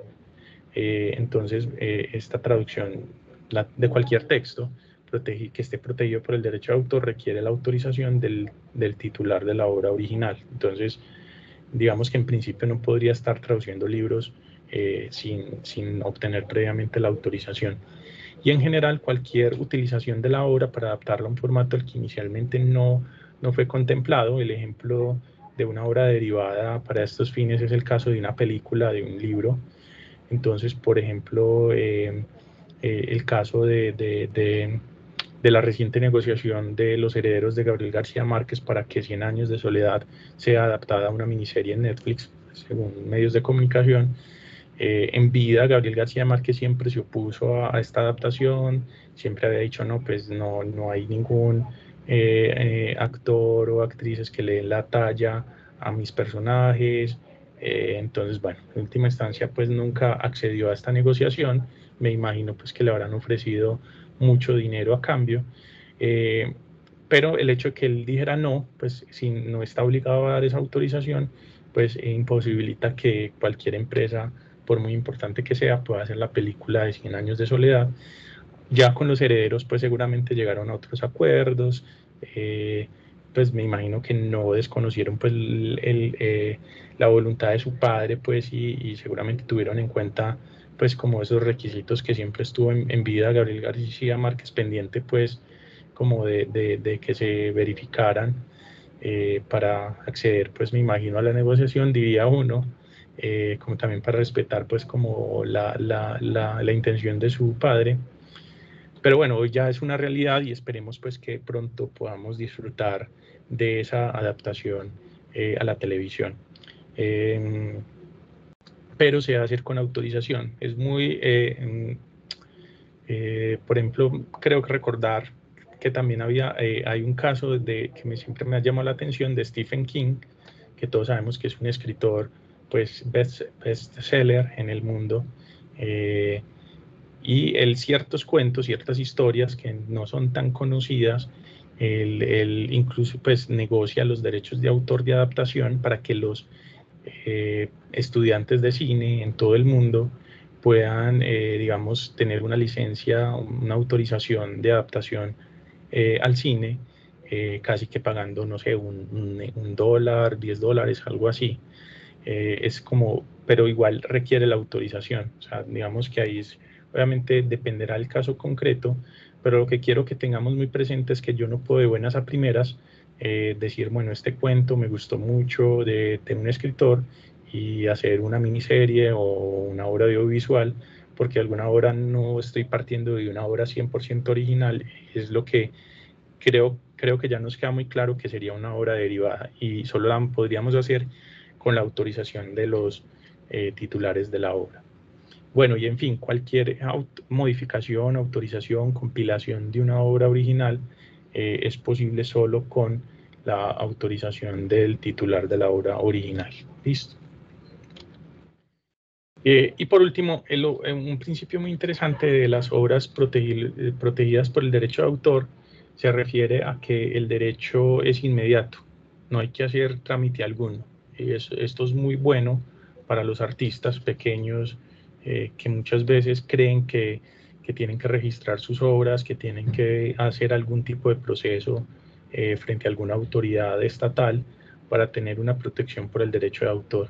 Eh, entonces, eh, esta traducción la, de cualquier texto protege, que esté protegido por el derecho de autor requiere la autorización del, del titular de la obra original. Entonces, digamos que en principio no podría estar traduciendo libros eh, sin, sin obtener previamente la autorización. Y en general, cualquier utilización de la obra para adaptarla a un formato al que inicialmente no, no fue contemplado. El ejemplo de una obra derivada para estos fines es el caso de una película, de un libro. Entonces, por ejemplo, eh, eh, el caso de, de, de, de la reciente negociación de Los herederos de Gabriel García Márquez para que Cien años de soledad sea adaptada a una miniserie en Netflix, según medios de comunicación. Eh, en vida, Gabriel García Márquez siempre se opuso a, a esta adaptación, siempre había dicho, no, pues no, no hay ningún eh, eh, actor o actrices que le den la talla a mis personajes. Eh, entonces, bueno, en última instancia, pues nunca accedió a esta negociación. Me imagino pues que le habrán ofrecido mucho dinero a cambio. Eh, pero el hecho de que él dijera no, pues si no está obligado a dar esa autorización, pues eh, imposibilita que cualquier empresa, por muy importante que sea, pueda hacer la película de Cien años de soledad. Ya con los herederos, pues seguramente llegaron a otros acuerdos, eh, pues me imagino que no desconocieron pues el, el, eh, la voluntad de su padre, pues y, y, seguramente tuvieron en cuenta pues como esos requisitos que siempre estuvo en, en vida Gabriel García Márquez pendiente, pues como de, de, de que se verificaran eh, para acceder, pues me imagino, a la negociación, diría uno, eh, como también para respetar pues como la, la, la, la intención de su padre. Pero bueno, hoy ya es una realidad y esperemos pues que pronto podamos disfrutar de esa adaptación eh, a la televisión. Eh, pero se va a hacer con autorización. Es muy, eh, eh, por ejemplo, creo que recordar que también había, eh, hay un caso de, que me, siempre me ha llamado la atención, de Stephen King, que todos sabemos que es un escritor pues best, bestseller en el mundo. Eh, y él ciertos cuentos, ciertas historias que no son tan conocidas, él, él incluso pues negocia los derechos de autor de adaptación para que los eh, estudiantes de cine en todo el mundo puedan, eh, digamos, tener una licencia, una autorización de adaptación eh, al cine, eh, casi que pagando, no sé, un, un, un dólar, diez dólares, algo así. Eh, es como pero igual requiere la autorización. O sea, digamos que ahí es, obviamente dependerá del caso concreto, pero lo que quiero que tengamos muy presente es que yo no puedo de buenas a primeras eh, decir, bueno, este cuento me gustó mucho de, de un escritor y hacer una miniserie o una obra audiovisual, porque alguna obra no estoy partiendo de una obra cien por ciento original, es lo que creo, creo que ya nos queda muy claro que sería una obra derivada y solo la podríamos hacer con la autorización de los eh, titulares de la obra. Bueno, y en fin, cualquier auto modificación, autorización, compilación de una obra original eh, es posible solo con la autorización del titular de la obra original. ¿Listo? Eh, y por último, el, un principio muy interesante de las obras protegi protegidas por el derecho de autor se refiere a que el derecho es inmediato, no hay que hacer trámite alguno. Y eso, esto es muy bueno para los artistas pequeños eh, que muchas veces creen que, que tienen que registrar sus obras, que tienen que hacer algún tipo de proceso eh, frente a alguna autoridad estatal para tener una protección por el derecho de autor.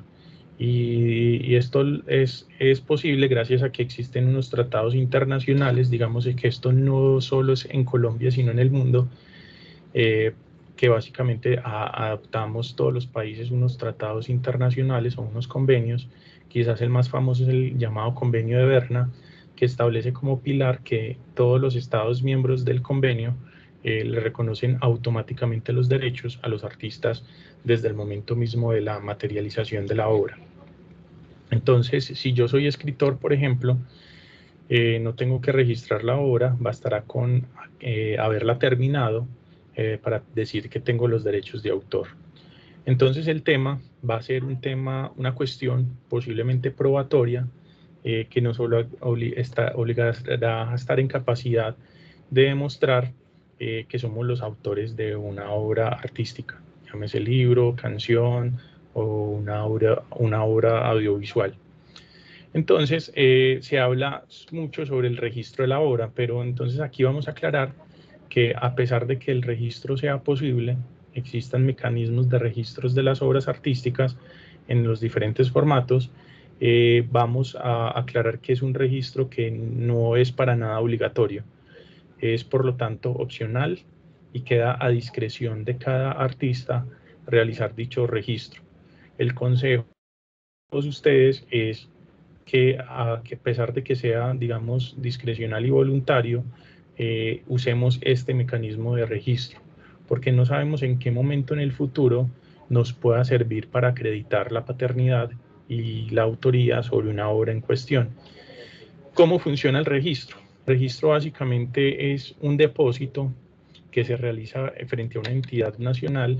Y, y esto es, es posible gracias a que existen unos tratados internacionales, digamos que esto no solo es en Colombia, sino en el mundo, eh, que básicamente a, adaptamos todos los países unos tratados internacionales o unos convenios. Quizás el más famoso es el llamado Convenio de Berna, que establece como pilar que todos los estados miembros del convenio eh, le reconocen automáticamente los derechos a los artistas desde el momento mismo de la materialización de la obra. Entonces, si yo soy escritor, por ejemplo, eh, no tengo que registrar la obra, bastará con eh, haberla terminado eh, para decir que tengo los derechos de autor. Entonces el tema va a ser un tema, una cuestión posiblemente probatoria, eh, que nos obli está, obligará a estar en capacidad de demostrar eh, que somos los autores de una obra artística, llámese libro, canción o una obra, una obra audiovisual. Entonces, eh, se habla mucho sobre el registro de la obra, pero entonces aquí vamos a aclarar que a pesar de que el registro sea posible, existan mecanismos de registros de las obras artísticas en los diferentes formatos, eh, vamos a aclarar que es un registro que no es para nada obligatorio, es por lo tanto opcional y queda a discreción de cada artista realizar dicho registro. El consejo de todos ustedes es que a, que a pesar de que sea, digamos, discrecional y voluntario, eh, usemos este mecanismo de registro, porque no sabemos en qué momento en el futuro nos pueda servir para acreditar la paternidad y la autoría sobre una obra en cuestión. ¿Cómo funciona el registro? El registro básicamente es un depósito que se realiza frente a una entidad nacional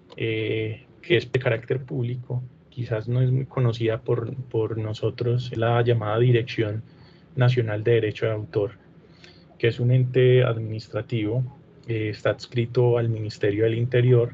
eh, que es de carácter público, quizás no es muy conocida por, por nosotros, la llamada Dirección Nacional de Derecho de Autor, que es un ente administrativo, eh, está adscrito al Ministerio del Interior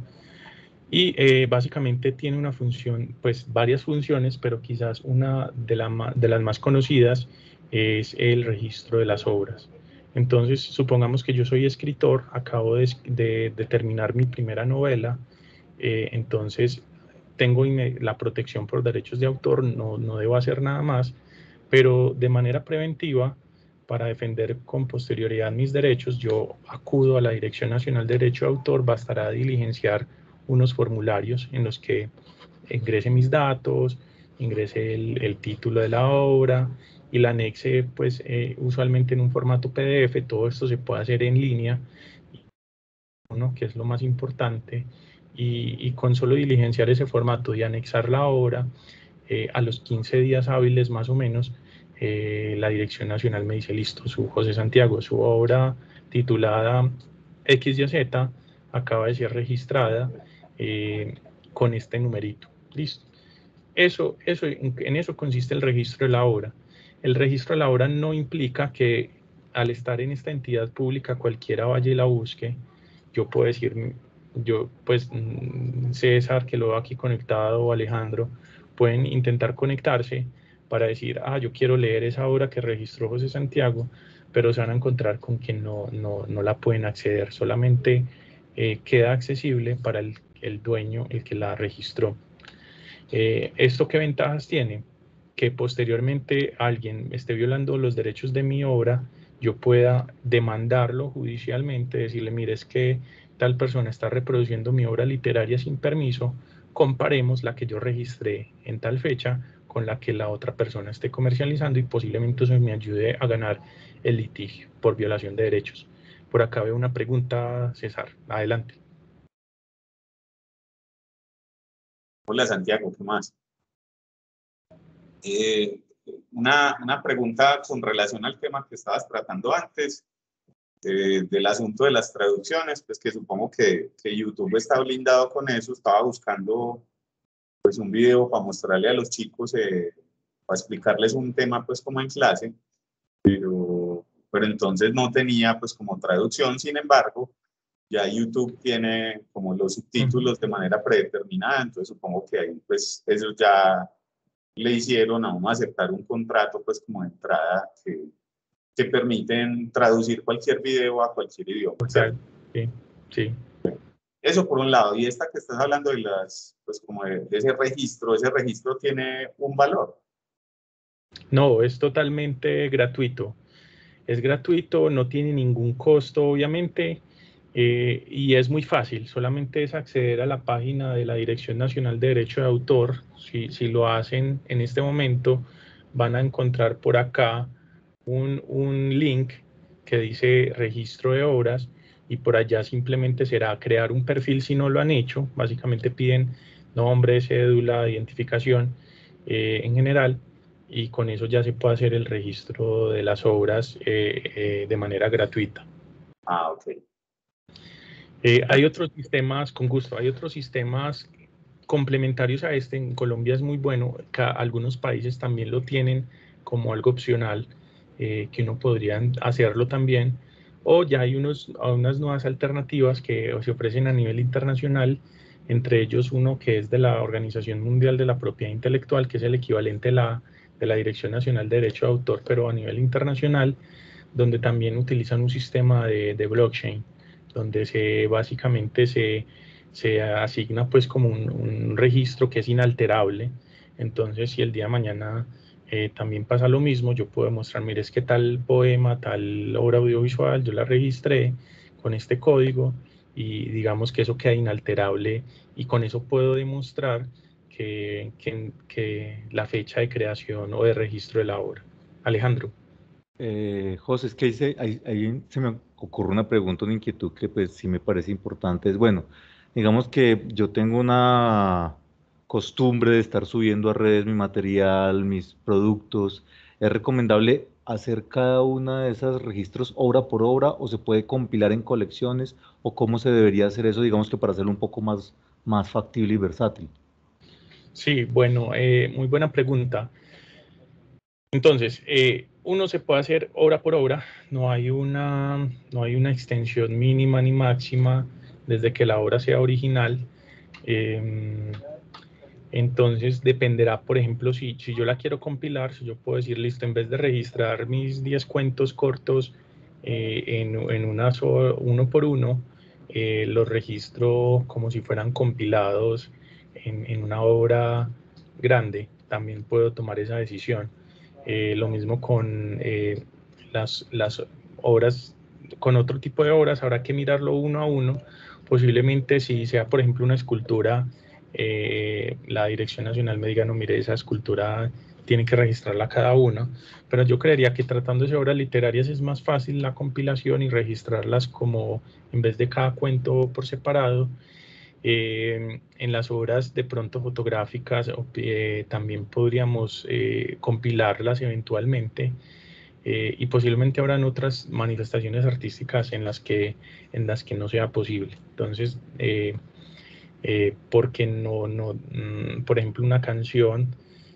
y eh, básicamente tiene una función, pues varias funciones, pero quizás una de, la, de las más conocidas es el registro de las obras. Entonces, supongamos que yo soy escritor, acabo de, de, de terminar mi primera novela, eh, entonces tengo la protección por derechos de autor, no, no debo hacer nada más, pero de manera preventiva, para defender con posterioridad mis derechos, yo acudo a la Dirección Nacional de Derecho de Autor, bastará diligenciar unos formularios en los que ingrese mis datos, ingrese el, el título de la obra y la anexe, pues eh, usualmente en un formato P D F. Todo esto se puede hacer en línea, ¿no? Que es lo más importante, y, y con solo diligenciar ese formato y anexar la obra, eh, a los quince días hábiles más o menos, eh, la Dirección Nacional me dice, listo, su José Santiago, su obra titulada X Y Z acaba de ser registrada eh, con este numerito, listo. Eso, eso, en eso consiste el registro de la obra. El registro de la obra no implica que al estar en esta entidad pública cualquiera vaya y la busque. Yo puedo decir, yo pues César, que lo veo aquí conectado, o Alejandro, pueden intentar conectarse para decir, ah, yo quiero leer esa obra que registró José Santiago, pero se van a encontrar con que no, no, no la pueden acceder, solamente eh, queda accesible para el, el dueño, el que la registró. Eh, ¿Esto qué ventajas tiene? que posteriormente alguien esté violando los derechos de mi obra, yo pueda demandarlo judicialmente, decirle, mire, es que tal persona está reproduciendo mi obra literaria sin permiso, comparemos la que yo registré en tal fecha con la que la otra persona esté comercializando y posiblemente eso me ayude a ganar el litigio por violación de derechos. Por acá veo una pregunta, César. Adelante. Hola Santiago, ¿qué más? Eh, una, una pregunta con relación al tema que estabas tratando antes, eh, del asunto de las traducciones, pues que supongo que, que YouTube está blindado con eso. Estaba buscando pues un video para mostrarle a los chicos, eh, para explicarles un tema pues como en clase, pero, pero entonces no tenía pues como traducción. Sin embargo, ya YouTube tiene como los subtítulos de manera predeterminada, entonces supongo que ahí pues ellos ya le hicieron a uno aceptar un contrato pues como de entrada que, que permiten traducir cualquier video a cualquier idioma. Okay. Sí, sí. Eso por un lado. Y esta que estás hablando de las, pues como de, de ese registro, ese registro tiene un valor. No, es totalmente gratuito. Es gratuito, no tiene ningún costo, obviamente, eh, y es muy fácil. Solamente es acceder a la página de la Dirección Nacional de Derecho de Autor. Si, si lo hacen en este momento, van a encontrar por acá un, un link que dice registro de obras, y por allá simplemente será crear un perfil si no lo han hecho. Básicamente piden nombre, cédula, identificación eh, en general, y con eso ya se puede hacer el registro de las obras eh, eh, de manera gratuita. Ah, ok. Eh, hay otros sistemas, con gusto, hay otros sistemas complementarios a este. En Colombia es muy bueno, algunos países también lo tienen como algo opcional, eh, que uno podría hacerlo también, o ya hay unos, unas nuevas alternativas que se ofrecen a nivel internacional, entre ellos uno que es de la Organización Mundial de la Propiedad Intelectual, que es el equivalente a la, de la Dirección Nacional de Derecho de Autor, pero a nivel internacional, donde también utilizan un sistema de, de blockchain, donde se básicamente se, se asigna pues como un, un registro que es inalterable. Entonces, si el día de mañana eh, también pasa lo mismo, yo puedo mostrar, mire, es que tal poema, tal obra audiovisual, yo la registré con este código, y digamos que eso queda inalterable, y con eso puedo demostrar que, que, que la fecha de creación o de registro de la obra. Alejandro. Eh, José, es que ahí se, ahí- ahí se me ocurre una pregunta, una inquietud que pues sí me parece importante. Es bueno, digamos que yo tengo una costumbre de estar subiendo a redes mi material, mis productos. ¿Es recomendable hacer cada una de esas registros obra por obra o se puede compilar en colecciones o cómo se debería hacer eso, digamos que para hacerlo un poco más, más factible y versátil? Sí, bueno, eh, muy buena pregunta. Entonces, eh, uno se puede hacer obra por obra, no hay una, no hay una extensión mínima ni máxima desde que la obra sea original. Eh, entonces, dependerá, por ejemplo, si, si yo la quiero compilar, si yo puedo decir, listo, en vez de registrar mis diez cuentos cortos eh, en, en una so, uno por uno, eh, los registro como si fueran compilados en, en una obra grande. También puedo tomar esa decisión. Eh, lo mismo con eh, las, las obras, con otro tipo de obras, habrá que mirarlo uno a uno. Posiblemente si sea, por ejemplo, una escultura, eh, la Dirección Nacional me diga, no, mire, esa escultura tiene que registrarla cada uno, pero yo creería que tratándose de obras literarias es más fácil la compilación y registrarlas como en vez de cada cuento por separado. Eh, en las obras de pronto fotográficas eh, también podríamos eh, compilarlas eventualmente, eh, y posiblemente habrán otras manifestaciones artísticas en las que, en las que no sea posible. Entonces, eh, eh, porque no, no mm, por ejemplo, una canción,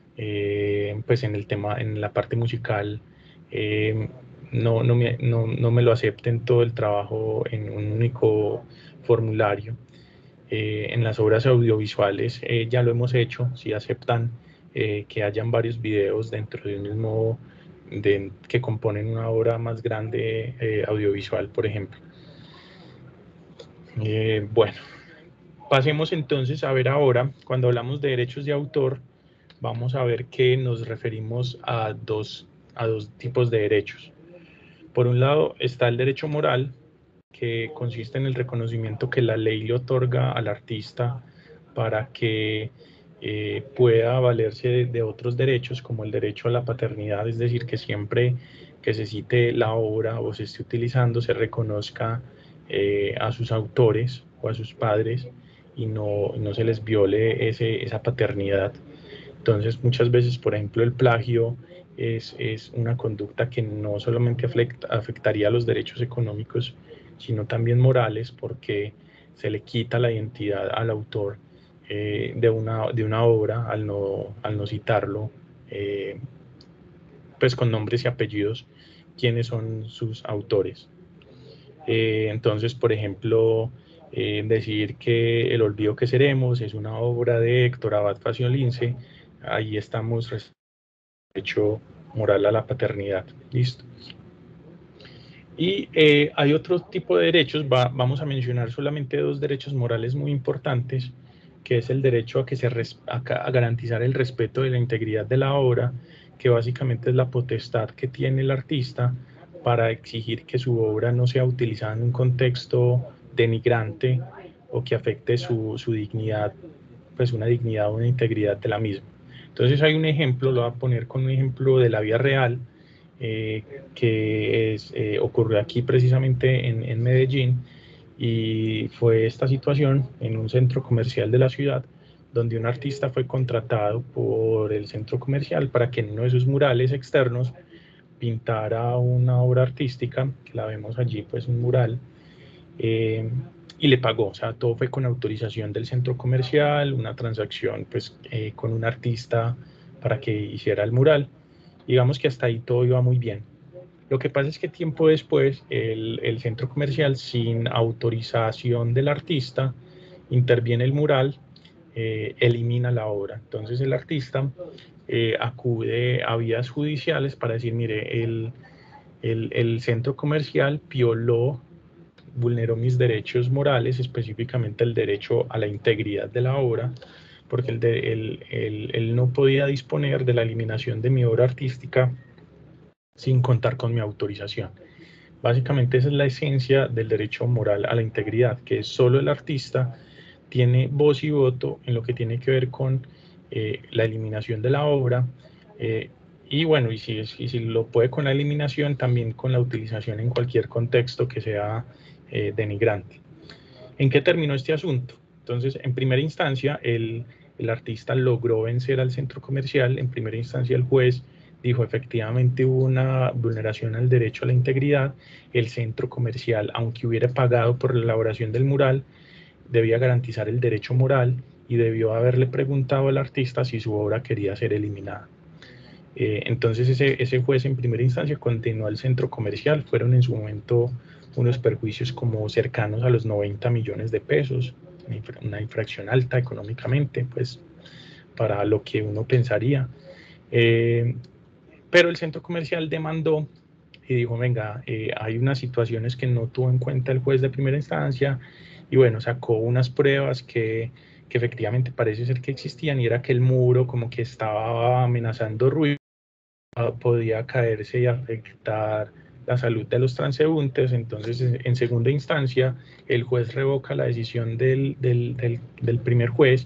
eh, pues en el tema, en la parte musical, eh, no, no, me, no, no me lo acepten todo el trabajo en un único formulario. Eh, en las obras audiovisuales eh, ya lo hemos hecho, si aceptan eh, que hayan varios videos dentro de un mismo, de, que componen una obra más grande eh, audiovisual, por ejemplo. Eh, bueno, pasemos entonces a ver ahora, cuando hablamos de derechos de autor, vamos a ver que nos referimos a dos, a dos tipos de derechos. Por un lado está el derecho moral, que consiste en el reconocimiento que la ley le otorga al artista para que eh, pueda valerse de, de otros derechos, como el derecho a la paternidad, es decir, que siempre que se cite la obra o se esté utilizando, se reconozca eh, a sus autores o a sus padres y no, no se les viole ese, esa paternidad. Entonces, muchas veces, por ejemplo, el plagio es, es una conducta que no solamente afecta, afectaría a los derechos económicos, sino también morales, porque se le quita la identidad al autor eh, de, una, de una obra al no, al no citarlo, eh, pues con nombres y apellidos, quiénes son sus autores. Eh, entonces, por ejemplo, eh, decir que El olvido que seremos es una obra de Héctor Abad Faciolince, ahí estamos derecho moral a la paternidad. Listo. Y eh, hay otro tipo de derechos, va, vamos a mencionar solamente dos derechos morales muy importantes, que es el derecho a, que se res, a, a garantizar el respeto de la integridad de la obra, que básicamente es la potestad que tiene el artista para exigir que su obra no sea utilizada en un contexto denigrante o que afecte su, su dignidad, pues una dignidad o una integridad de la misma. Entonces hay un ejemplo, lo voy a poner con un ejemplo de la vida real, eh, que es, eh, ocurrió aquí precisamente en, en Medellín, y fue esta situación en un centro comercial de la ciudad, donde un artista fue contratado por el centro comercial para que en uno de sus murales externos pintara una obra artística, que la vemos allí, pues un mural, eh, y le pagó, o sea, todo fue con autorización del centro comercial, una transacción pues eh, con un artista para que hiciera el mural. Digamos que hasta ahí todo iba muy bien. Lo que pasa es que tiempo después el, el centro comercial, sin autorización del artista, interviene el mural, eh, elimina la obra. Entonces el artista eh, acude a vías judiciales para decir, mire, el, el, el centro comercial violó, vulneró mis derechos morales, específicamente el derecho a la integridad de la obra, porque él, él, él, él no podía disponer de la eliminación de mi obra artística sin contar con mi autorización. Básicamente esa es la esencia del derecho moral a la integridad, que solo el artista tiene voz y voto en lo que tiene que ver con eh, la eliminación de la obra, eh, y bueno, y si, y si lo puede con la eliminación, también con la utilización en cualquier contexto que sea eh, denigrante. ¿En qué terminó este asunto? Entonces, en primera instancia, el, el artista logró vencer al centro comercial. En primera instancia, el juez dijo efectivamente hubo una vulneración al derecho a la integridad. El centro comercial, aunque hubiera pagado por la elaboración del mural, debía garantizar el derecho moral y debió haberle preguntado al artista si su obra quería ser eliminada. Eh, entonces ese, ese juez en primera instancia condenó al centro comercial. Fueron en su momento unos perjuicios como cercanos a los noventa millones de pesos, una, infra, una infracción alta económicamente, pues para lo que uno pensaría. Eh, pero el centro comercial demandó y dijo, venga, eh, hay unas situaciones que no tuvo en cuenta el juez de primera instancia, y bueno, sacó unas pruebas que, que efectivamente parece ser que existían, y era que el muro como que estaba amenazando ruido, podía caerse y afectar la salud de los transeúntes. Entonces, en segunda instancia, el juez revoca la decisión del, del, del, del primer juez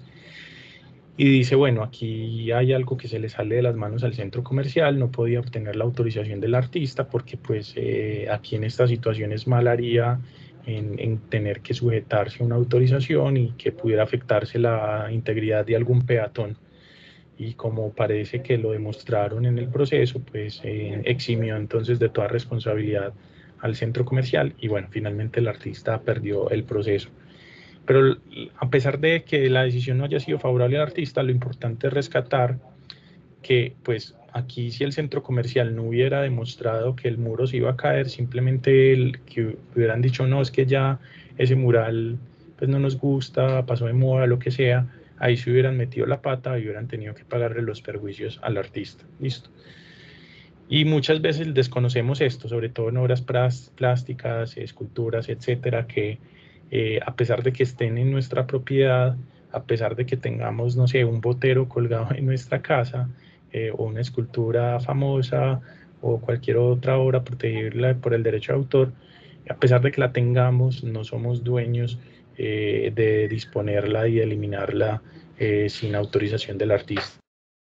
y dice, bueno, aquí hay algo que se le sale de las manos al centro comercial, no podía obtener la autorización del artista porque pues eh, aquí en esta situación es mal haría en, en tener que sujetarse a una autorización y que pudiera afectarse la integridad de algún peatón. Y como parece que lo demostraron en el proceso, pues eh, eximió entonces de toda responsabilidad al centro comercial, y bueno, finalmente el artista perdió el proceso. Pero a pesar de que la decisión no haya sido favorable al artista, lo importante es rescatar que pues aquí, si el centro comercial no hubiera demostrado que el muro se iba a caer, simplemente el, que hubieran dicho no, es que ya ese mural pues no nos gusta, pasó de moda, lo que sea, ahí se hubieran metido la pata y hubieran tenido que pagarle los perjuicios al artista. Listo. Y muchas veces desconocemos esto, sobre todo en obras plásticas, esculturas, etcétera, que eh, a pesar de que estén en nuestra propiedad, a pesar de que tengamos, no sé, un botero colgado en nuestra casa, eh, o una escultura famosa, o cualquier otra obra protegida por el derecho de autor, a pesar de que la tengamos, no somos dueños eh, de disponerla y eliminarla eh, sin autorización del artista.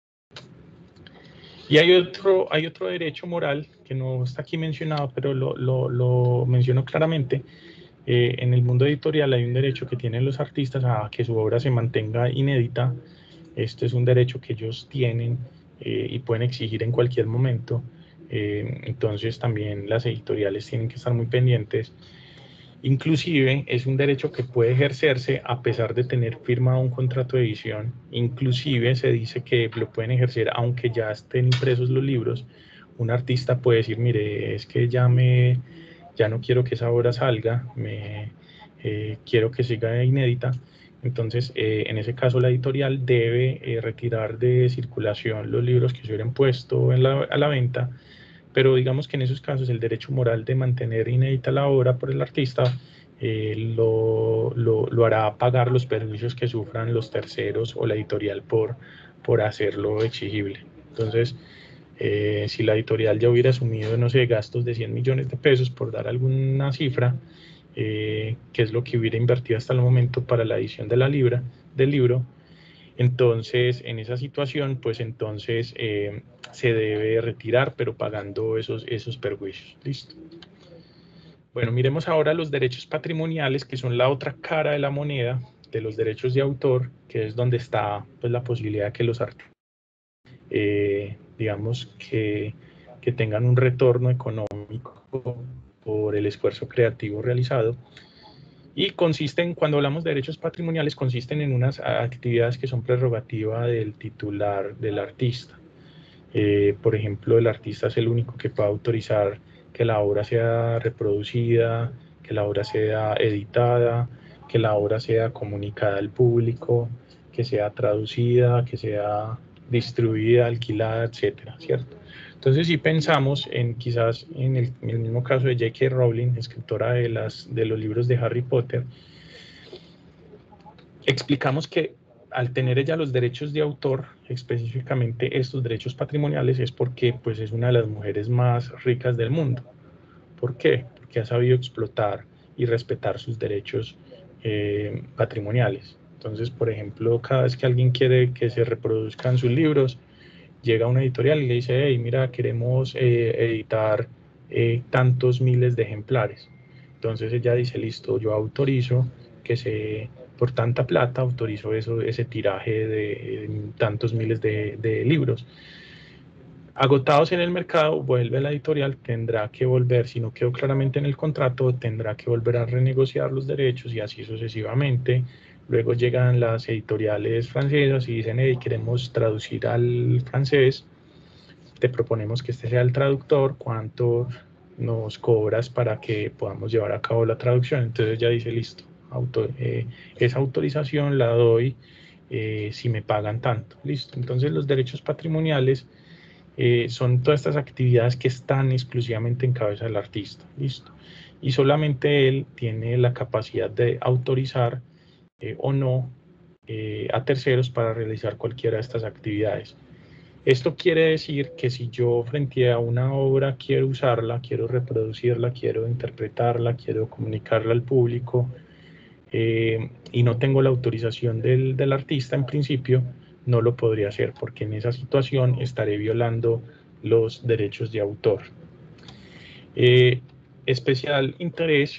Y hay otro, hay otro derecho moral que no está aquí mencionado, pero lo, lo, lo menciono claramente. Eh, en el mundo editorial hay un derecho que tienen los artistas a que su obra se mantenga inédita. Este es un derecho que ellos tienen eh, y pueden exigir en cualquier momento. Eh, entonces también las editoriales tienen que estar muy pendientes. Inclusive es un derecho que puede ejercerse a pesar de tener firmado un contrato de edición. Inclusive se dice que lo pueden ejercer aunque ya estén impresos los libros. Un artista puede decir, mire, es que ya, me, ya no quiero que esa obra salga, me, eh, quiero que siga inédita. Entonces, eh, en ese caso, la editorial debe eh, retirar de circulación los libros que se hubieran puesto en la, a la venta. Pero digamos que en esos casos el derecho moral de mantener inédita la obra por el artista eh, lo, lo, lo hará pagar los perjuicios que sufran los terceros o la editorial por, por hacerlo exigible. Entonces, eh, si la editorial ya hubiera asumido, no sé, gastos de cien millones de pesos, por dar alguna cifra, eh, que es lo que hubiera invertido hasta el momento para la edición de la libra, del libro, entonces, en esa situación, pues entonces eh, se debe retirar, pero pagando esos, esos perjuicios. ¿Listo? Bueno, miremos ahora los derechos patrimoniales, que son la otra cara de la moneda de los derechos de autor, que es donde está pues, la posibilidad de que los artistas, eh, digamos, que, que tengan un retorno económico por el esfuerzo creativo realizado. Y consisten, cuando hablamos de derechos patrimoniales, consisten en unas actividades que son prerrogativa del titular, del artista. Eh, por ejemplo, el artista es el único que puede autorizar que la obra sea reproducida, que la obra sea editada, que la obra sea comunicada al público, que sea traducida, que sea distribuida, alquilada, etcétera, ¿cierto? Entonces, si pensamos en quizás en el, en el mismo caso de J K Rowling, escritora de, las, de los libros de Harry Potter, explicamos que al tener ella los derechos de autor, específicamente estos derechos patrimoniales, es porque pues, es una de las mujeres más ricas del mundo. ¿Por qué? Porque ha sabido explotar y respetar sus derechos eh, patrimoniales. Entonces, por ejemplo, cada vez que alguien quiere que se reproduzcan sus libros, llega a una editorial y le dice, hey, mira, queremos eh, editar eh, tantos miles de ejemplares. Entonces ella dice, listo, yo autorizo que se, por tanta plata, autorizo eso, ese tiraje de eh, tantos miles de, de libros. Agotados en el mercado, vuelve a la editorial, tendrá que volver, si no quedó claramente en el contrato, tendrá que volver a renegociar los derechos y así sucesivamente. Luego llegan las editoriales francesas y dicen, hey, queremos traducir al francés, te proponemos que este sea el traductor, ¿cuánto nos cobras para que podamos llevar a cabo la traducción? Entonces ya dice, listo, auto, eh, esa autorización la doy eh, si me pagan tanto, listo. Entonces los derechos patrimoniales eh, son todas estas actividades que están exclusivamente en cabeza del artista, listo. Y solamente él tiene la capacidad de autorizar eh, o no eh, a terceros para realizar cualquiera de estas actividades. Esto quiere decir que si yo frente a una obra quiero usarla, quiero reproducirla, quiero interpretarla, quiero comunicarla al público eh, y no tengo la autorización del, del artista en principio, no lo podría hacer porque en esa situación estaré violando los derechos de autor. Eh, especial interés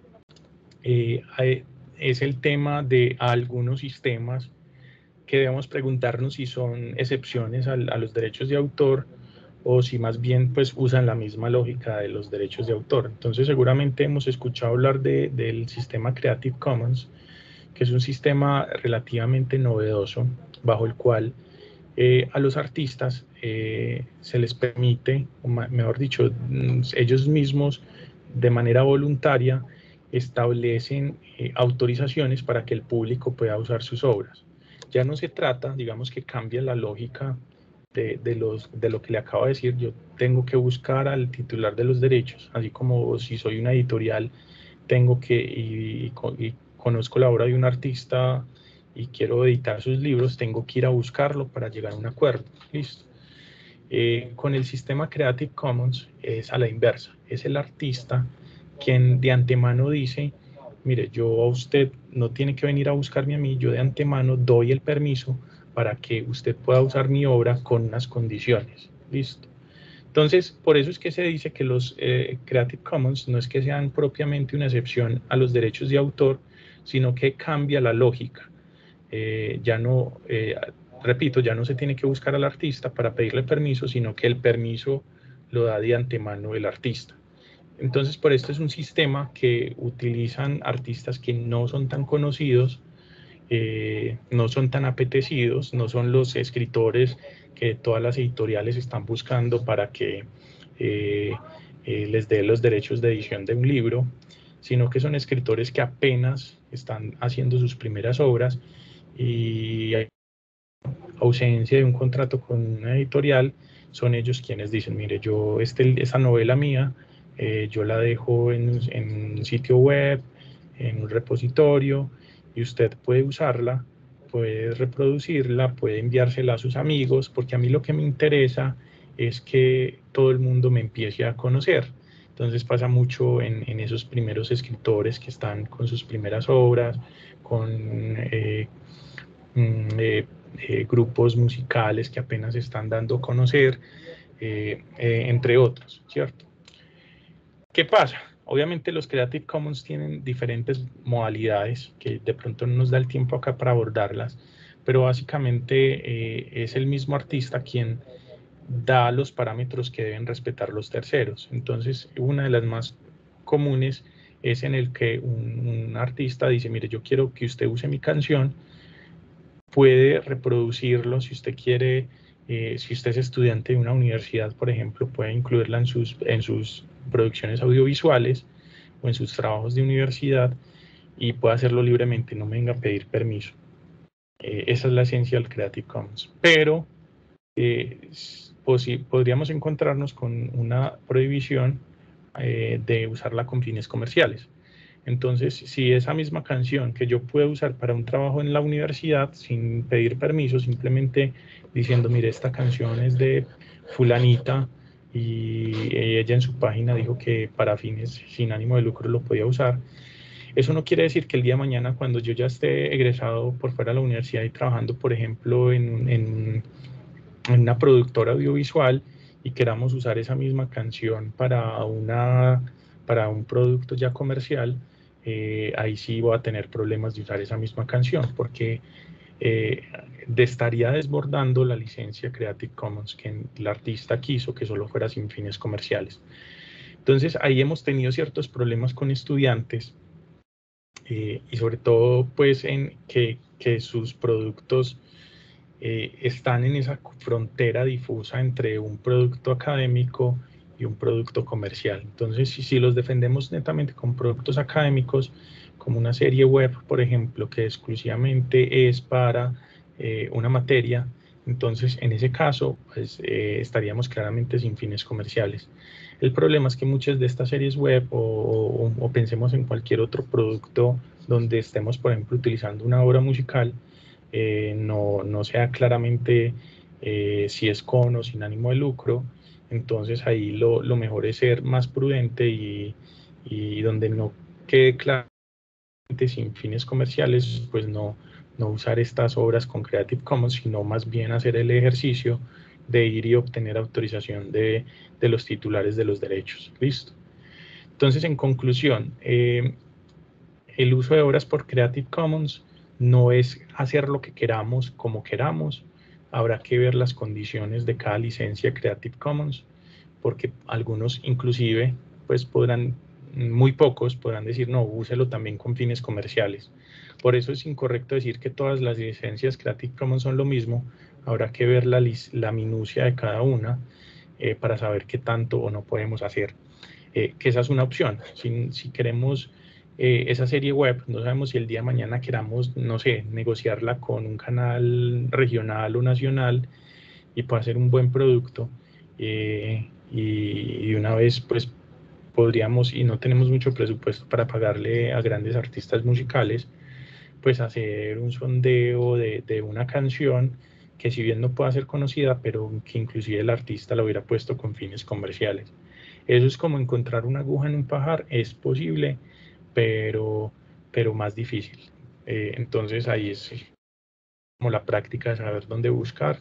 eh, es el tema de algunos sistemas que debemos preguntarnos si son excepciones a, a los derechos de autor o si más bien pues usan la misma lógica de los derechos de autor. Entonces seguramente hemos escuchado hablar de, del sistema Creative Commons, que es un sistema relativamente novedoso bajo el cual eh, a los artistas eh, se les permite, o mejor dicho, ellos mismos de manera voluntaria establecen eh, autorizaciones para que el público pueda usar sus obras. Ya no se trata, digamos que cambia la lógica de, de, los, de lo que le acabo de decir, yo tengo que buscar al titular de los derechos, así como si soy una editorial, tengo que, y, y, y conozco la obra de un artista y quiero editar sus libros, tengo que ir a buscarlo para llegar a un acuerdo. Listo. Eh, con el sistema Creative Commons es a la inversa. Es el artista quien de antemano dice, mire, yo a usted no tiene que venir a buscarme a mí, yo de antemano doy el permiso para que usted pueda usar mi obra con unas condiciones. Listo. Entonces, por eso es que se dice que los eh, Creative Commons no es que sean propiamente una excepción a los derechos de autor, sino que cambia la lógica. Eh, ya no, eh, repito, ya no se tiene que buscar al artista para pedirle permiso, sino que el permiso lo da de antemano el artista. Entonces, por esto es un sistema que utilizan artistas que no son tan conocidos, eh, no son tan apetecidos, no son los escritores que todas las editoriales están buscando para que eh, eh, les dé los derechos de edición de un libro, sino que son escritores que apenas están haciendo sus primeras obras y hay ausencia de un contrato con una editorial, son ellos quienes dicen, mire, yo este, esa novela mía, eh, yo la dejo en, en un sitio web, en un repositorio, y usted puede usarla, puede reproducirla, puede enviársela a sus amigos, porque a mí lo que me interesa es que todo el mundo me empiece a conocer. Entonces pasa mucho en, en esos primeros escritores que están con sus primeras obras, con eh, eh, eh, grupos musicales que apenas están dando a conocer, eh, eh, entre otros, ¿cierto? ¿Qué pasa? Obviamente los Creative Commons tienen diferentes modalidades que de pronto no nos da el tiempo acá para abordarlas, pero básicamente eh, es el mismo artista quien da los parámetros que deben respetar los terceros. Entonces, una de las más comunes es en el que un, un artista dice, mire, yo quiero que usted use mi canción, puede reproducirlo si usted quiere, eh, si usted es estudiante de una universidad, por ejemplo, puede incluirla en sus, en sus producciones audiovisuales o en sus trabajos de universidad y puede hacerlo libremente, no me venga a pedir permiso. Eh, esa es la esencia del Creative Commons. Pero eh, pues, podríamos encontrarnos con una prohibición eh, de usarla con fines comerciales. Entonces, si esa misma canción que yo puedo usar para un trabajo en la universidad sin pedir permiso, simplemente diciendo, mire, esta canción es de fulanita y ella en su página dijo que para fines sin ánimo de lucro lo podía usar, eso no quiere decir que el día de mañana, cuando yo ya esté egresado por fuera de la universidad y trabajando, por ejemplo, en, en, en una productora audiovisual y queramos usar esa misma canción para, una, para un producto ya comercial, eh, ahí sí voy a tener problemas de usar esa misma canción, porque eh, estaría desbordando la licencia Creative Commons que el artista quiso que solo fuera sin fines comerciales. Entonces, ahí hemos tenido ciertos problemas con estudiantes eh, y sobre todo, pues, en que, que sus productos eh, están en esa frontera difusa entre un producto académico y un producto comercial. Entonces, si, si los defendemos netamente con productos académicos, como una serie web, por ejemplo, que exclusivamente es para eh, una materia, entonces en ese caso pues, eh, estaríamos claramente sin fines comerciales. El problema es que muchas de estas series web o, o, o pensemos en cualquier otro producto donde estemos, por ejemplo, utilizando una obra musical, eh, no, no sea claramente eh, si es con o sin ánimo de lucro. Entonces ahí lo, lo mejor es ser más prudente y, y donde no quede claramente sin fines comerciales, pues no, no usar estas obras con Creative Commons, sino más bien hacer el ejercicio de ir y obtener autorización de, de los titulares de los derechos. ¿Listo? Entonces, en conclusión, eh, el uso de obras por Creative Commons no es hacer lo que queramos como queramos. Habrá que ver las condiciones de cada licencia Creative Commons, porque algunos inclusive pues podrán, muy pocos podrán decir no, úselo también con fines comerciales. Por eso es incorrecto decir que todas las licencias Creative Commons son lo mismo. Habrá que ver la, la minucia de cada una eh, para saber qué tanto o no podemos hacer. Eh, que esa es una opción. Si, si queremos eh, esa serie web, no sabemos si el día de mañana queramos, no sé, negociarla con un canal regional o nacional y pueda ser un buen producto. Eh, y, y una vez, pues, podríamos, y no tenemos mucho presupuesto para pagarle a grandes artistas musicales, pues hacer un sondeo de, de una canción que si bien no pueda ser conocida, pero que inclusive el artista la hubiera puesto con fines comerciales. Eso es como encontrar una aguja en un pajar, es posible, pero, pero más difícil. Eh, entonces ahí es como la práctica de saber dónde buscar.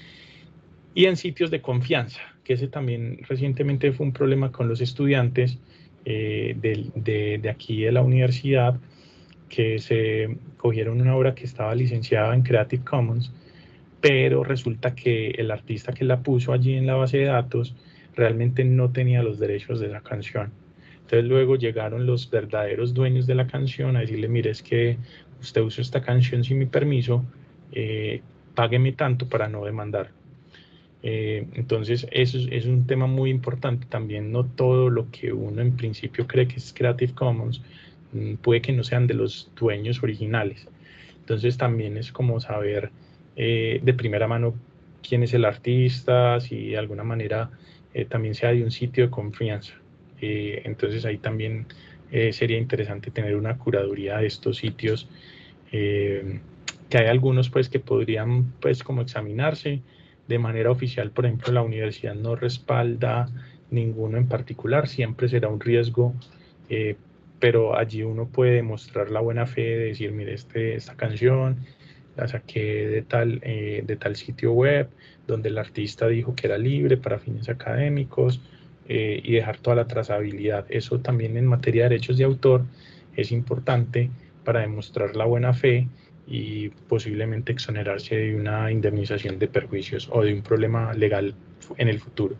Y en sitios de confianza, que ese también recientemente fue un problema con los estudiantes eh, de, de, de aquí de la universidad, que se cogieron una obra que estaba licenciada en Creative Commons, pero resulta que el artista que la puso allí en la base de datos realmente no tenía los derechos de la canción. Entonces luego llegaron los verdaderos dueños de la canción a decirle, mire, es que usted usó esta canción sin mi permiso, eh, págueme tanto para no demandar. Eh, entonces eso es, es un tema muy importante. También no todo lo que uno en principio cree que es Creative Commons mmm, puede que no sean de los dueños originales. Entonces también es como saber eh, de primera mano quién es el artista, si de alguna manera eh, también sea de un sitio de confianza. Eh, entonces ahí también eh, sería interesante tener una curaduría de estos sitios, eh, que hay algunos pues que podrían pues como examinarse de manera oficial. Por ejemplo, la universidad no respalda ninguno en particular, siempre será un riesgo, eh, pero allí uno puede demostrar la buena fe de decir, mire, este, esta canción la saqué de tal, eh, de tal sitio web, donde el artista dijo que era libre para fines académicos, eh, y dejar toda la trazabilidad. Eso también en materia de derechos de autor es importante para demostrar la buena fe y posiblemente exonerarse de una indemnización de perjuicios o de un problema legal en el futuro.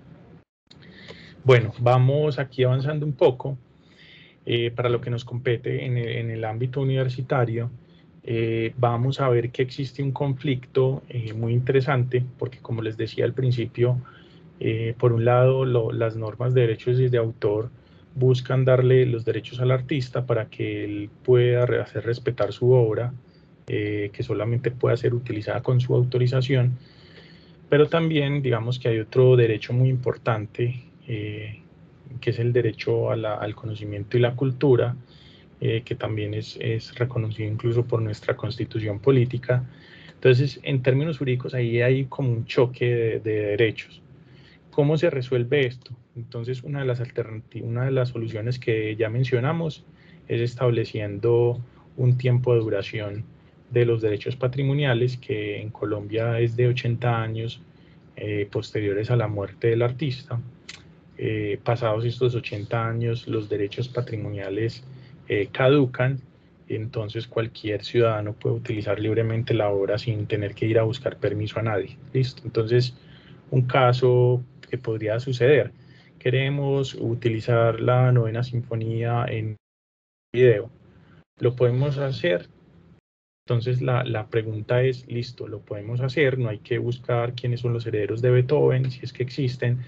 Bueno, vamos aquí avanzando un poco. Eh, para lo que nos compete en el, en el ámbito universitario, eh, vamos a ver que existe un conflicto eh, muy interesante, porque como les decía al principio, eh, por un lado lo, las normas de derechos de autor buscan darle los derechos al artista para que él pueda hacer respetar su obra, eh, que solamente pueda ser utilizada con su autorización, pero también digamos que hay otro derecho muy importante, eh, que es el derecho a la, al conocimiento y la cultura, eh, que también es, es reconocido incluso por nuestra constitución política. Entonces, en términos jurídicos, ahí hay como un choque de, de derechos. ¿Cómo se resuelve esto? Entonces, una de las alternativas, una de las soluciones que ya mencionamos es estableciendo un tiempo de duración de los derechos patrimoniales, que en Colombia es de ochenta años eh, posteriores a la muerte del artista. Eh, pasados estos ochenta años, los derechos patrimoniales eh, caducan, entonces cualquier ciudadano puede utilizar libremente la obra sin tener que ir a buscar permiso a nadie. ¿Listo? Entonces, un caso que podría suceder: queremos utilizar la novena sinfonía en video, ¿lo podemos hacer? Entonces la, la pregunta es, listo, lo podemos hacer, no hay que buscar quiénes son los herederos de Beethoven, si es que existen.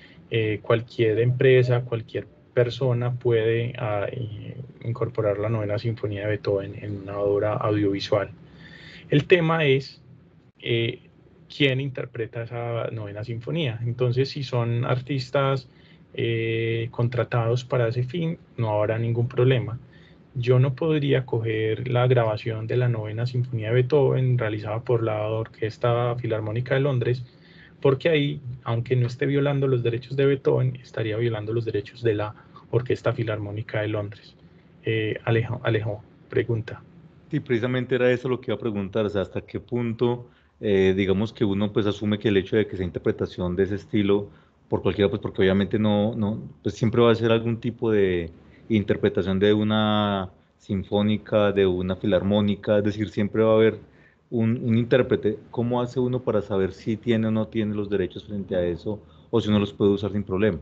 Eh, cualquier empresa, cualquier persona puede eh, incorporar la novena sinfonía de Beethoven en una obra audiovisual. El tema es eh, quién interpreta esa novena sinfonía. Entonces, si son artistas eh, contratados para ese fin, no habrá ningún problema. Yo no podría coger la grabación de la novena sinfonía de Beethoven realizada por la Orquesta Filarmónica de Londres, porque ahí, aunque no esté violando los derechos de Beethoven, estaría violando los derechos de la Orquesta Filarmónica de Londres. Eh, Alejo, Alejo, pregunta. Sí, precisamente era eso lo que iba a preguntar, o sea, hasta qué punto, eh, digamos que uno pues asume que el hecho de que sea interpretación de ese estilo por cualquiera, pues porque obviamente no, no, pues siempre va a ser algún tipo de interpretación de una sinfónica, de una filarmónica, es decir, siempre va a haber un, un intérprete. ¿Cómo hace uno para saber si tiene o no tiene los derechos frente a eso, o si uno los puede usar sin problema?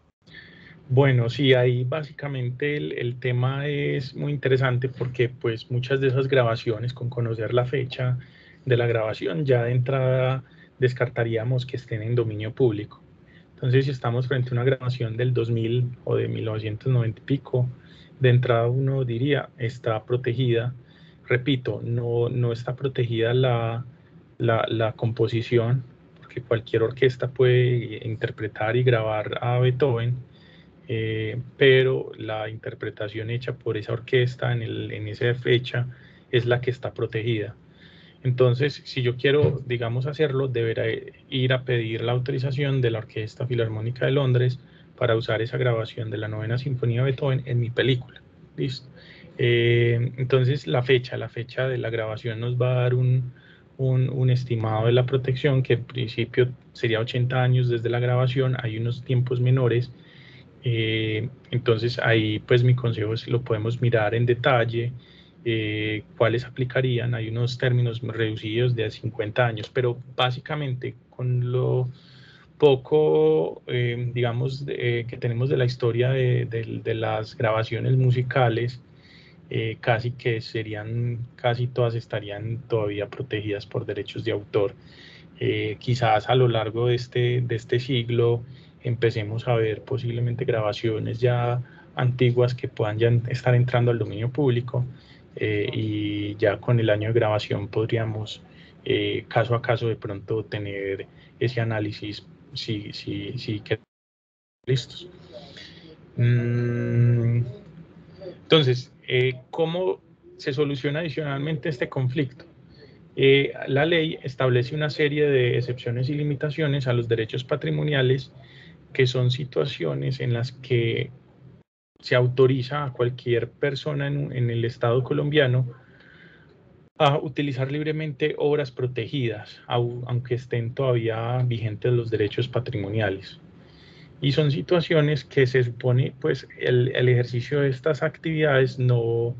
Bueno, sí, ahí básicamente el, el tema es muy interesante, porque pues muchas de esas grabaciones, con conocer la fecha de la grabación, ya de entrada descartaríamos que estén en dominio público. Entonces, si estamos frente a una grabación del dos mil o de mil novecientos noventa y pico, de entrada uno diría, está protegida. Repito, no, no está protegida la, la, la composición, porque cualquier orquesta puede interpretar y grabar a Beethoven, eh, pero la interpretación hecha por esa orquesta en, el, en esa fecha es la que está protegida. Entonces, si yo quiero, digamos, hacerlo, deberá ir a pedir la autorización de la Orquesta Filarmónica de Londres para usar esa grabación de la Novena Sinfonía de Beethoven en mi película. ¿Listo? Eh, entonces, la fecha, la fecha de la grabación nos va a dar un, un, un estimado de la protección, que en principio sería ochenta años desde la grabación. Hay unos tiempos menores. Eh, entonces, ahí, pues, mi consejo es que lo podemos mirar en detalle. Eh, cuáles aplicarían. Hay unos términos reducidos de cincuenta años, pero básicamente con lo poco, eh, digamos, de, que tenemos de la historia de, de, de las grabaciones musicales, eh, casi que serían, casi todas estarían todavía protegidas por derechos de autor. Eh, quizás a lo largo de este, de este siglo empecemos a ver posiblemente grabaciones ya antiguas que puedan ya estar entrando al dominio público, eh, y ya con el año de grabación podríamos eh, caso a caso de pronto tener ese análisis si, si, si quedamos listos. Mm, entonces, eh, ¿cómo se soluciona adicionalmente este conflicto? Eh, la ley establece una serie de excepciones y limitaciones a los derechos patrimoniales, que son situaciones en las que se autoriza a cualquier persona en, en el Estado colombiano a utilizar libremente obras protegidas, aunque estén todavía vigentes los derechos patrimoniales. Y son situaciones que se supone, pues, el, el ejercicio de estas actividades no,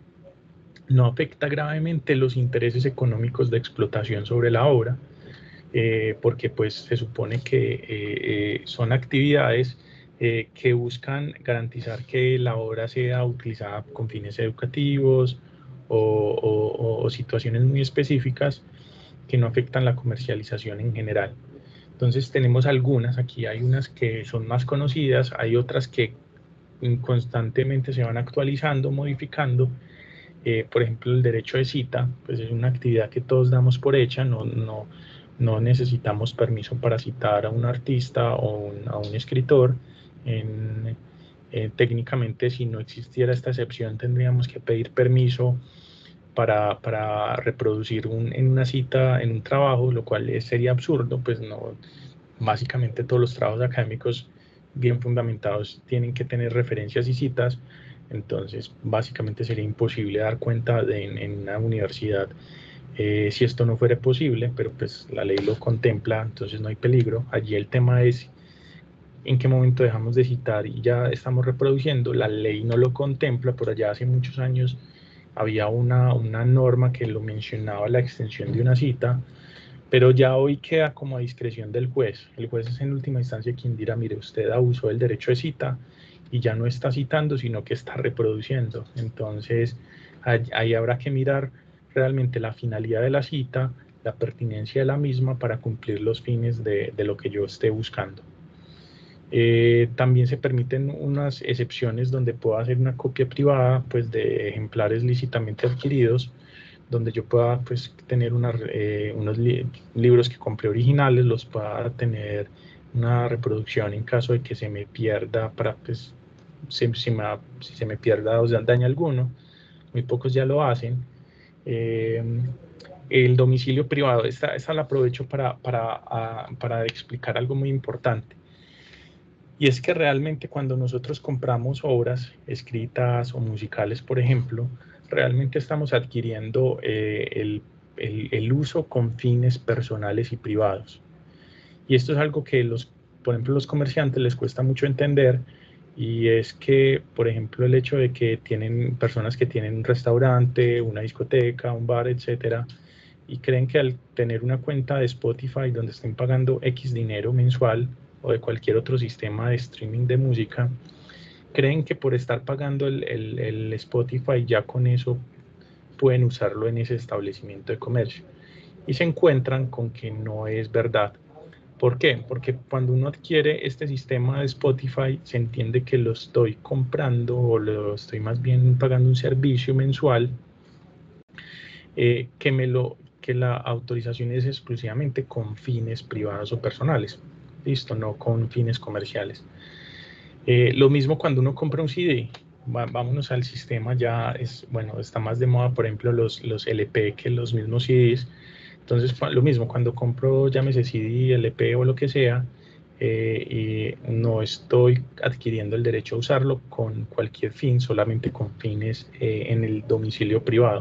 no afecta gravemente los intereses económicos de explotación sobre la obra, eh, porque pues se supone que eh, eh, son actividades eh, que buscan garantizar que la obra sea utilizada con fines educativos o, o, o situaciones muy específicas que no afectan la comercialización en general. Entonces tenemos algunas, aquí hay unas que son más conocidas, hay otras que constantemente se van actualizando, modificando. Eh, por ejemplo, el derecho de cita, pues es una actividad que todos damos por hecha, no, no, no necesitamos permiso para citar a un artista o un, a un escritor. En, eh, técnicamente, si no existiera esta excepción, tendríamos que pedir permiso para, para reproducir un, en una cita, en un trabajo, lo cual es, sería absurdo, pues no, básicamente todos los trabajos académicos bien fundamentados tienen que tener referencias y citas. Entonces, básicamente sería imposible dar cuenta de, en, en una universidad eh, si esto no fuera posible, pero pues la ley lo contempla, entonces no hay peligro. Allí el tema es en qué momento dejamos de citar y ya estamos reproduciendo. La ley no lo contempla, por allá hace muchos años había una, una norma que lo mencionaba, la extensión de una cita, pero ya hoy queda como a discreción del juez. El juez es en última instancia quien dirá, mire, usted abusó del derecho de cita y ya no está citando, sino que está reproduciendo. Entonces, ahí habrá que mirar realmente la finalidad de la cita, la pertinencia de la misma para cumplir los fines de, de lo que yo esté buscando. Eh, también se permiten unas excepciones donde puedo hacer una copia privada, pues, de ejemplares lícitamente adquiridos, donde yo pueda, pues, tener una, eh, unos li libros que compré originales, los pueda tener una reproducción en caso de que se me pierda, para, pues, si, si, me, si se me pierda o sea, daña alguno. Muy pocos ya lo hacen. Eh, el domicilio privado, esta, esta la aprovecho para, para, a, para explicar algo muy importante. Y es que realmente cuando nosotros compramos obras escritas o musicales, por ejemplo, realmente estamos adquiriendo eh, el, el, el uso con fines personales y privados. Y esto es algo que, los, por ejemplo, los comerciantes les cuesta mucho entender, y es que, por ejemplo, el hecho de que tienen personas que tienen un restaurante, una discoteca, un bar, etcétera, y creen que al tener una cuenta de Spotify donde estén pagando X dinero mensual, o de cualquier otro sistema de streaming de música, creen que por estar pagando el, el, el Spotify ya con eso pueden usarlo en ese establecimiento de comercio. Y se encuentran con que no es verdad. ¿Por qué? Porque cuando uno adquiere este sistema de Spotify, se entiende que lo estoy comprando, o lo estoy más bien pagando un servicio mensual, eh, que, me lo, que la autorización es exclusivamente con fines privados o personales. Listo, no con fines comerciales. Eh, lo mismo cuando uno compra un C D. va, vámonos al sistema, ya es, bueno, está más de moda, por ejemplo, los, los L P que los mismos C Ds. Entonces, lo mismo, cuando compro, llámese C D, L P o lo que sea, eh, y no estoy adquiriendo el derecho a usarlo con cualquier fin, solamente con fines eh, en el domicilio privado.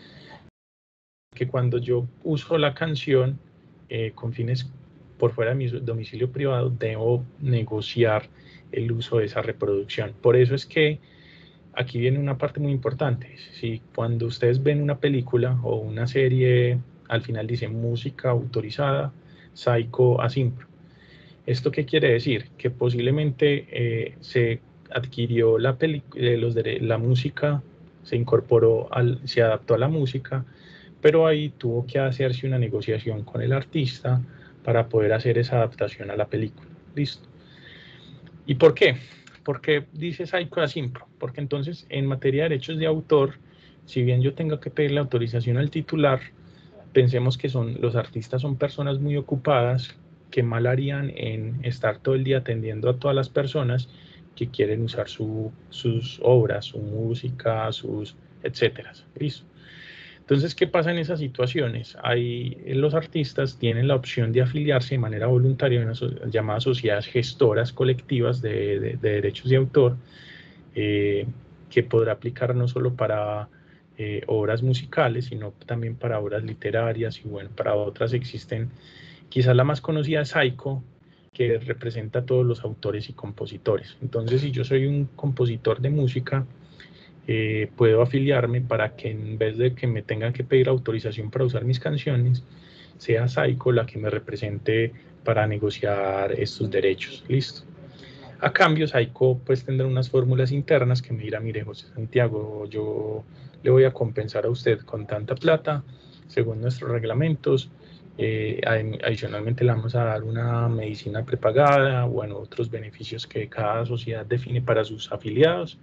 Que cuando yo uso la canción eh, con fines por fuera de mi domicilio privado, debo negociar el uso de esa reproducción. Por eso es que aquí viene una parte muy importante. Si cuando ustedes ven una película o una serie, al final dice música autorizada, Syco Asimpro. ¿Esto qué quiere decir? Que posiblemente eh, se adquirió la, eh, los la música, se incorporó, al, se adaptó a la música, pero ahí tuvo que hacerse una negociación con el artista para poder hacer esa adaptación a la película. ¿Listo? ¿Y por qué? Porque dice Syco Asimpro, porque entonces en materia de derechos de autor, si bien yo tengo que pedir la autorización al titular, pensemos que son, los artistas son personas muy ocupadas que mal harían en estar todo el día atendiendo a todas las personas que quieren usar su, sus obras, su música, sus etcétera. ¿Listo? Entonces, ¿qué pasa en esas situaciones? Ahí los artistas tienen la opción de afiliarse de manera voluntaria a unas llamadas sociedades gestoras colectivas de, de, de derechos de autor, eh, que podrá aplicar no solo para eh, obras musicales, sino también para obras literarias y bueno, para otras existen. Quizás la más conocida es Syco, que representa a todos los autores y compositores. Entonces, si yo soy un compositor de música, Eh, puedo afiliarme para que en vez de que me tengan que pedir autorización para usar mis canciones, sea Syco la que me represente para negociar estos derechos. Listo. A cambio, Syco pues tendrá unas fórmulas internas que me dirá, mire, José Santiago, yo le voy a compensar a usted con tanta plata, según nuestros reglamentos. Eh, adicionalmente le vamos a dar una medicina prepagada, bueno, otros beneficios que cada sociedad define para sus afiliados.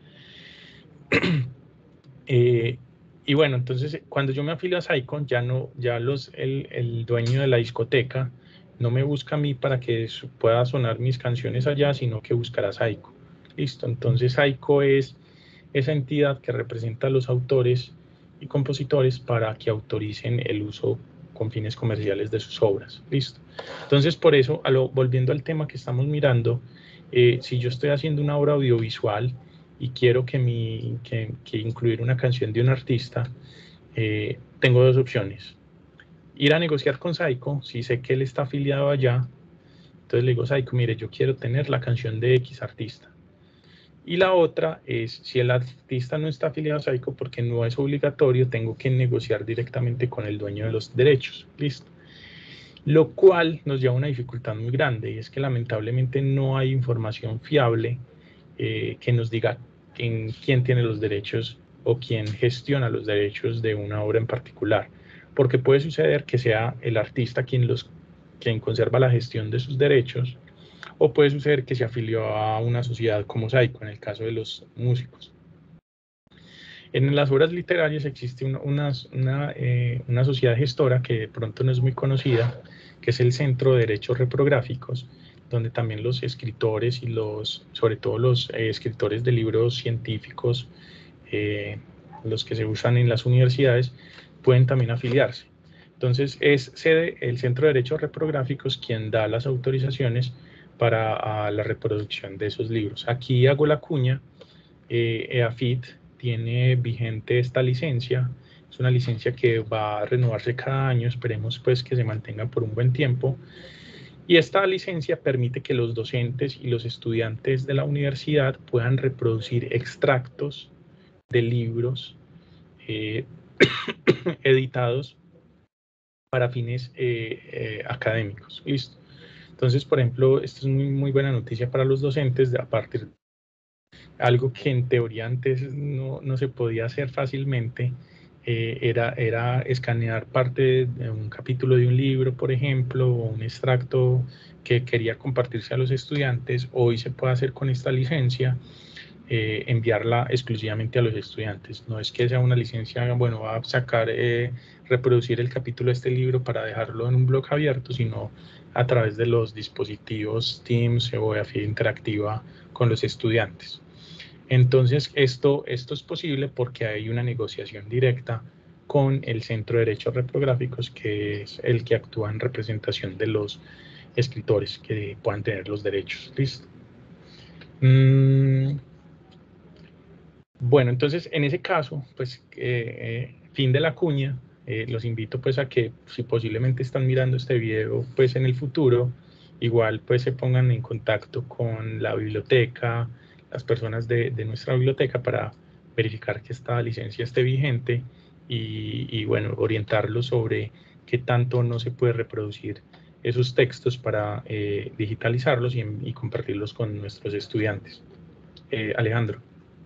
Eh, y bueno, entonces cuando yo me afilio a Syco, ya no, ya los, el, el dueño de la discoteca no me busca a mí para que pueda sonar mis canciones allá, sino que buscará a Syco. Listo, entonces Syco es esa entidad que representa a los autores y compositores para que autoricen el uso con fines comerciales de sus obras. Listo. Entonces, por eso, a lo, volviendo al tema que estamos mirando, eh, si yo estoy haciendo una obra audiovisual y quiero que, mi, que, que incluir una canción de un artista, eh, tengo dos opciones. Ir a negociar con Syco, si sé que él está afiliado allá, entonces le digo, Syco, mire, yo quiero tener la canción de X artista. Y la otra es, si el artista no está afiliado a Syco, porque no es obligatorio, tengo que negociar directamente con el dueño de los derechos. Listo. Lo cual nos lleva a una dificultad muy grande, y es que lamentablemente no hay información fiable eh, que nos diga en quién tiene los derechos o quién gestiona los derechos de una obra en particular. Porque puede suceder que sea el artista quien, los, quien conserva la gestión de sus derechos, o puede suceder que se afilió a una sociedad como Syco, en el caso de los músicos. En las obras literarias existe una, una, una, eh, una sociedad gestora que de pronto no es muy conocida, que es el Centro de Derechos Reprográficos, donde también los escritores y los, sobre todo los eh, escritores de libros científicos, eh, los que se usan en las universidades, pueden también afiliarse. Entonces es sede el Centro de Derechos Reprográficos quien da las autorizaciones para la reproducción de esos libros. Aquí hago la cuña, eh, EAFIT tiene vigente esta licencia, es una licencia que va a renovarse cada año, esperemos pues que se mantenga por un buen tiempo, y esta licencia permite que los docentes y los estudiantes de la universidad puedan reproducir extractos de libros eh, editados para fines eh, eh, académicos. ¿Listo? Entonces, por ejemplo, esto es muy, muy buena noticia para los docentes de, a partir de algo que en teoría antes no, no se podía hacer fácilmente, eh, era, era escanear parte de un capítulo de un libro, por ejemplo, o un extracto que quería compartirse a los estudiantes. Hoy se puede hacer con esta licencia, eh, enviarla exclusivamente a los estudiantes. No es que sea una licencia, bueno, va a sacar, eh, reproducir el capítulo de este libro para dejarlo en un blog abierto, sino a través de los dispositivos Teams o EAFIT interactiva con los estudiantes. Entonces, esto, esto es posible porque hay una negociación directa con el Centro de Derechos Reprográficos, que es el que actúa en representación de los escritores que puedan tener los derechos. ¿Listo? Mm, bueno, entonces, en ese caso, pues, eh, fin de la cuña. Eh, los invito pues a que, si posiblemente están mirando este video pues en el futuro, igual pues se pongan en contacto con la biblioteca, las personas de, de nuestra biblioteca, para verificar que esta licencia esté vigente y, y bueno, orientarlos sobre qué tanto no se puede reproducir esos textos para eh, digitalizarlos y, y compartirlos con nuestros estudiantes. Eh, Alejandro.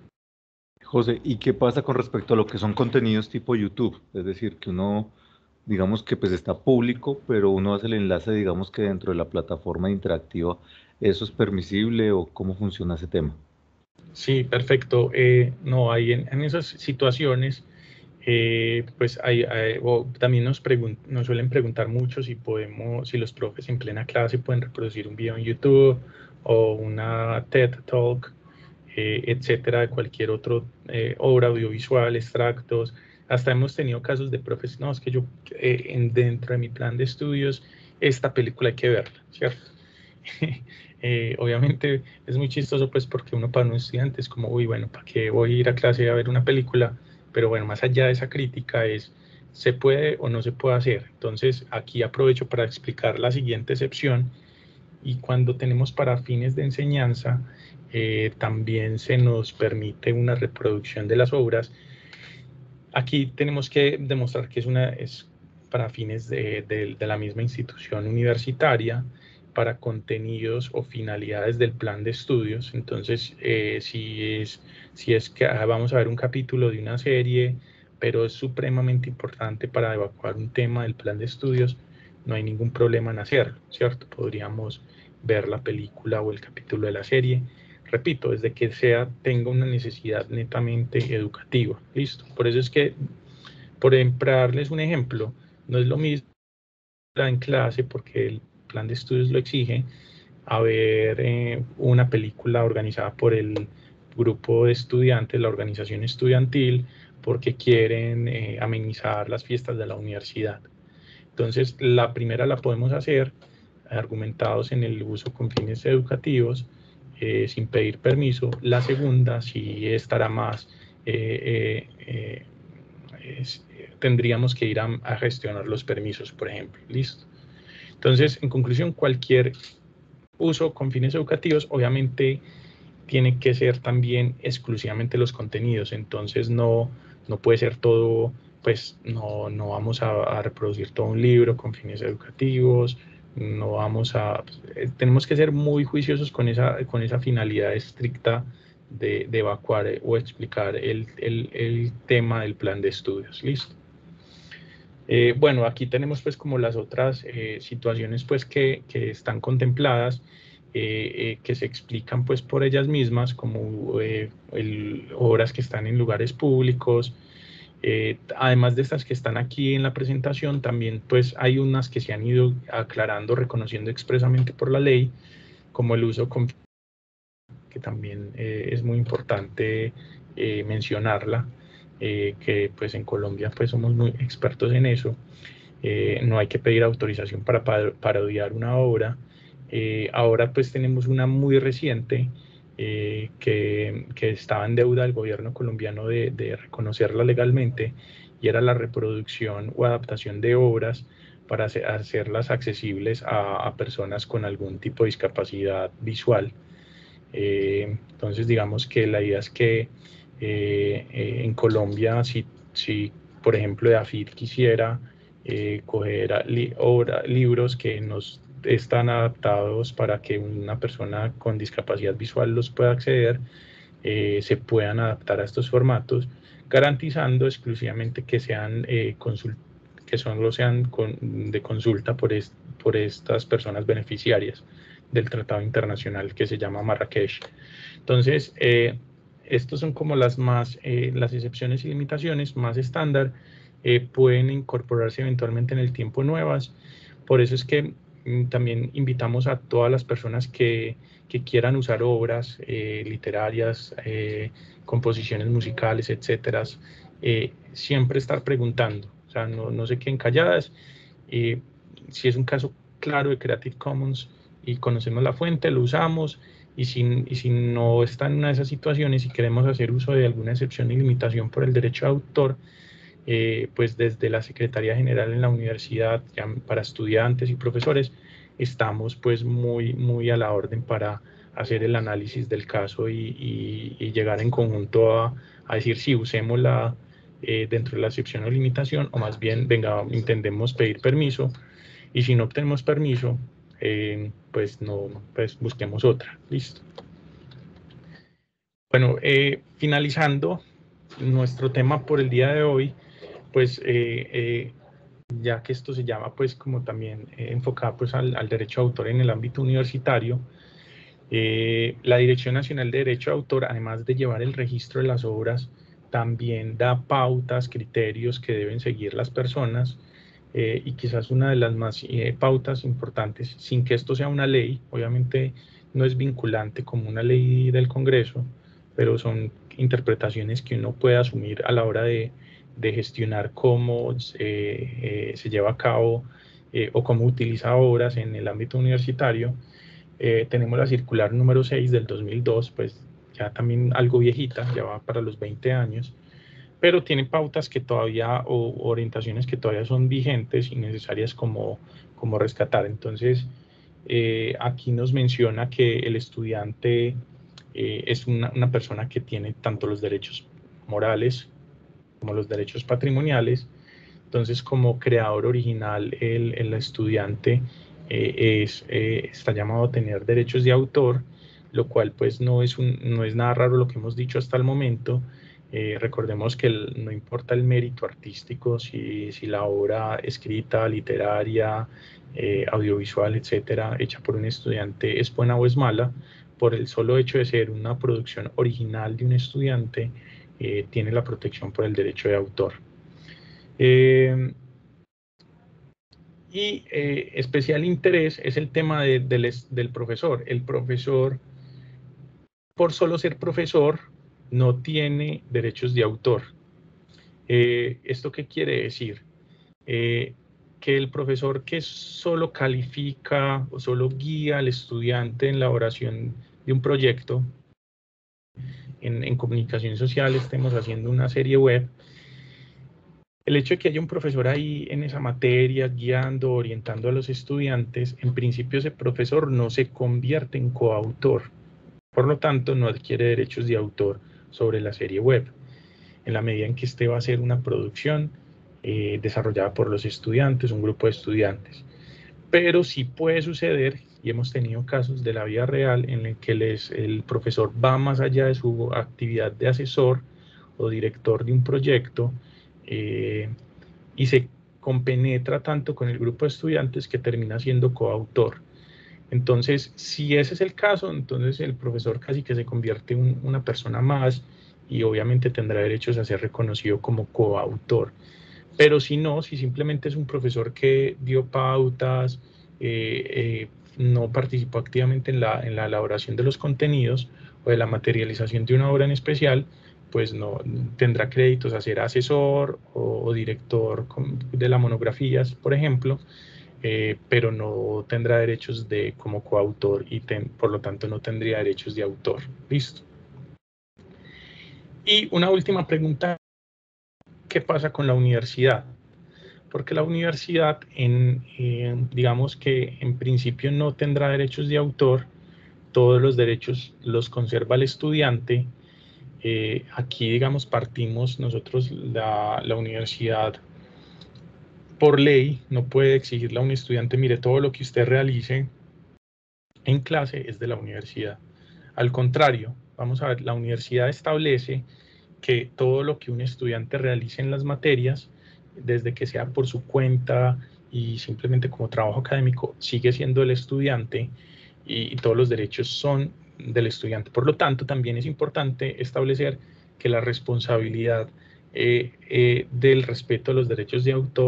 José, ¿y qué pasa con respecto a lo que son contenidos tipo YouTube? Es decir, que uno, digamos que pues está público, pero uno hace el enlace, digamos que dentro de la plataforma interactiva, ¿eso es permisible o cómo funciona ese tema? Sí, perfecto. Eh, no, hay en, en esas situaciones, eh, pues hay, hay- o también nos, pregun- nos suelen preguntar mucho si podemos, si los profes en plena clase pueden reproducir un video en YouTube o una TED Talk, eh, etcétera, de cualquier otro eh, obra audiovisual, extractos. Hasta hemos tenido casos de profes, no, es que yo eh, en, dentro de mi plan de estudios, esta película hay que verla, ¿cierto? Eh, obviamente es muy chistoso pues porque uno para un estudiante es como, uy, bueno, ¿para qué voy a ir a clase a ver una película? Pero bueno, más allá de esa crítica es, ¿se puede o no se puede hacer? Entonces aquí aprovecho para explicar la siguiente excepción, y cuando tenemos para fines de enseñanza, eh, también se nos permite una reproducción de las obras. Aquí tenemos que demostrar que es, una, es para fines de, de, de la misma institución universitaria, para contenidos o finalidades del plan de estudios. Entonces, eh, si, es, si es que vamos a ver un capítulo de una serie, pero es supremamente importante para evacuar un tema del plan de estudios, no hay ningún problema en hacerlo, ¿cierto? Podríamos ver la película o el capítulo de la serie, repito, desde que sea, tenga una necesidad netamente educativa. Listo. Por eso es que, por darles un ejemplo, no es lo mismo en clase, porque el plan de estudios lo exige, a ver eh, una película organizada por el grupo de estudiantes, la organización estudiantil, porque quieren eh, amenizar las fiestas de la universidad. Entonces, la primera la podemos hacer argumentados en el uso con fines educativos, eh, sin pedir permiso. La segunda sí estará más, eh, eh, eh, es, tendríamos que ir a, a gestionar los permisos, por ejemplo. Listo. Entonces, en conclusión, cualquier uso con fines educativos, obviamente, tiene que ser también exclusivamente los contenidos. Entonces, no, no puede ser todo, pues no, no vamos a, a reproducir todo un libro con fines educativos, no vamos a, pues, tenemos que ser muy juiciosos con esa, con esa finalidad estricta de, de evacuar o explicar el, el, el tema del plan de estudios. Listo. Eh, bueno, aquí tenemos pues como las otras eh, situaciones pues que, que están contempladas, eh, eh, que se explican pues por ellas mismas, como eh, el, obras que están en lugares públicos. Eh, además de estas que están aquí en la presentación, también pues hay unas que se han ido aclarando, reconociendo expresamente por la ley, como el uso con, que también eh, es muy importante eh, mencionarla, eh, que pues en Colombia pues somos muy expertos en eso. Eh, no hay que pedir autorización para parodiar una obra. Eh, ahora pues tenemos una muy reciente eh, que, que estaba en deuda del gobierno colombiano de, de reconocerla legalmente, y era la reproducción o adaptación de obras para hacer, hacerlas accesibles a, a personas con algún tipo de discapacidad visual. Eh, entonces digamos que la idea es que eh, eh, en Colombia, si, si por ejemplo DAFID quisiera eh, coger li, obra, libros que nos están adaptados para que una persona con discapacidad visual los pueda acceder, eh, se puedan adaptar a estos formatos, garantizando exclusivamente que sean eh, consult que solo sean con, de consulta por, est por estas personas beneficiarias del tratado internacional que se llama Marrakech. Entonces, eh, estos son como las más, eh, las excepciones y limitaciones más estándar. Eh, pueden incorporarse eventualmente en el tiempo nuevas. Por eso es que también invitamos a todas las personas que, que quieran usar obras eh, literarias, eh, composiciones musicales, etcétera, eh, siempre estar preguntando, o sea, no, no se queden calladas. Eh, si es un caso claro de Creative Commons y conocemos la fuente, lo usamos, y si, y si no está en una de esas situaciones y queremos hacer uso de alguna excepción y limitación por el derecho de autor, eh, pues desde la Secretaría General en la universidad, ya para estudiantes y profesores, estamos pues muy, muy a la orden para hacer el análisis del caso y, y, y llegar en conjunto a, a decir si usémosla eh, dentro de la excepción o limitación, o más bien, venga, intentemos pedir permiso, y si no obtenemos permiso, eh, pues no, pues busquemos otra. Listo. Bueno, eh, finalizando nuestro tema por el día de hoy, pues eh, eh, ya que esto se llama pues como también eh, enfocado pues al, al derecho de autor en el ámbito universitario, eh, la Dirección Nacional de Derecho de Autor, además de llevar el registro de las obras, también da pautas, criterios que deben seguir las personas, eh, y quizás una de las más eh, pautas importantes, sin que esto sea una ley, obviamente no es vinculante como una ley del Congreso, pero son interpretaciones que uno puede asumir a la hora de, de gestionar cómo eh, eh, se lleva a cabo eh, o cómo utiliza obras en el ámbito universitario. Eh, tenemos la circular número seis del dos mil dos, pues ya también algo viejita, ya va para los veinte años, pero tiene pautas que todavía, o orientaciones que todavía son vigentes y necesarias como, como rescatar. Entonces, eh, aquí nos menciona que el estudiante eh, es una, una persona que tiene tanto los derechos morales como los derechos patrimoniales. Entonces, como creador original, el, el estudiante eh, es, eh, está llamado a tener derechos de autor, lo cual pues no es, un, no es nada raro lo que hemos dicho hasta el momento. Eh, recordemos que el, no importa el mérito artístico, si, si la obra escrita, literaria, eh, audiovisual, etcétera, hecha por un estudiante es buena o es mala, por el solo hecho de ser una producción original de un estudiante, eh, tiene la protección por el derecho de autor. Eh, y eh, especial interés es el tema de, de les, del profesor. El profesor, por solo ser profesor, no tiene derechos de autor. Eh, ¿Esto qué quiere decir? Eh, que el profesor que solo califica o solo guía al estudiante en la elaboración de un proyecto, en, en comunicación social estemos haciendo una serie web, el hecho de que haya un profesor ahí en esa materia, guiando, orientando a los estudiantes, en principio ese profesor no se convierte en coautor. Por lo tanto, no adquiere derechos de autor sobre la serie web, en la medida en que este va a ser una producción eh, desarrollada por los estudiantes, un grupo de estudiantes. Pero sí puede suceder, y hemos tenido casos de la vida real en el que les, el profesor va más allá de su actividad de asesor o director de un proyecto, eh, y se compenetra tanto con el grupo de estudiantes que termina siendo coautor. Entonces, si ese es el caso, entonces el profesor casi que se convierte en una persona más y obviamente tendrá derechos a ser reconocido como coautor. Pero si no, si simplemente es un profesor que dio pautas, eh, eh, no participó activamente en la, en la elaboración de los contenidos o de la materialización de una obra en especial, pues no tendrá créditos a ser asesor o, o director de las monografías, por ejemplo, eh, pero no tendrá derechos de como coautor y ten, por lo tanto no tendría derechos de autor. Listo. Y una última pregunta, ¿qué pasa con la universidad? Porque la universidad, en, eh, digamos que en principio no tendrá derechos de autor, todos los derechos los conserva el estudiante. Eh, aquí, digamos, partimos nosotros, la, la universidad, por ley, no puede exigirle a un estudiante, mire, todo lo que usted realice en clase es de la universidad. Al contrario, vamos a ver, la universidad establece que todo lo que un estudiante realice en las materias, desde que sea por su cuenta y simplemente como trabajo académico, sigue siendo el estudiante y, y todos los derechos son del estudiante. Por lo tanto, también es importante establecer que la responsabilidad eh, eh, del respeto a los derechos de autor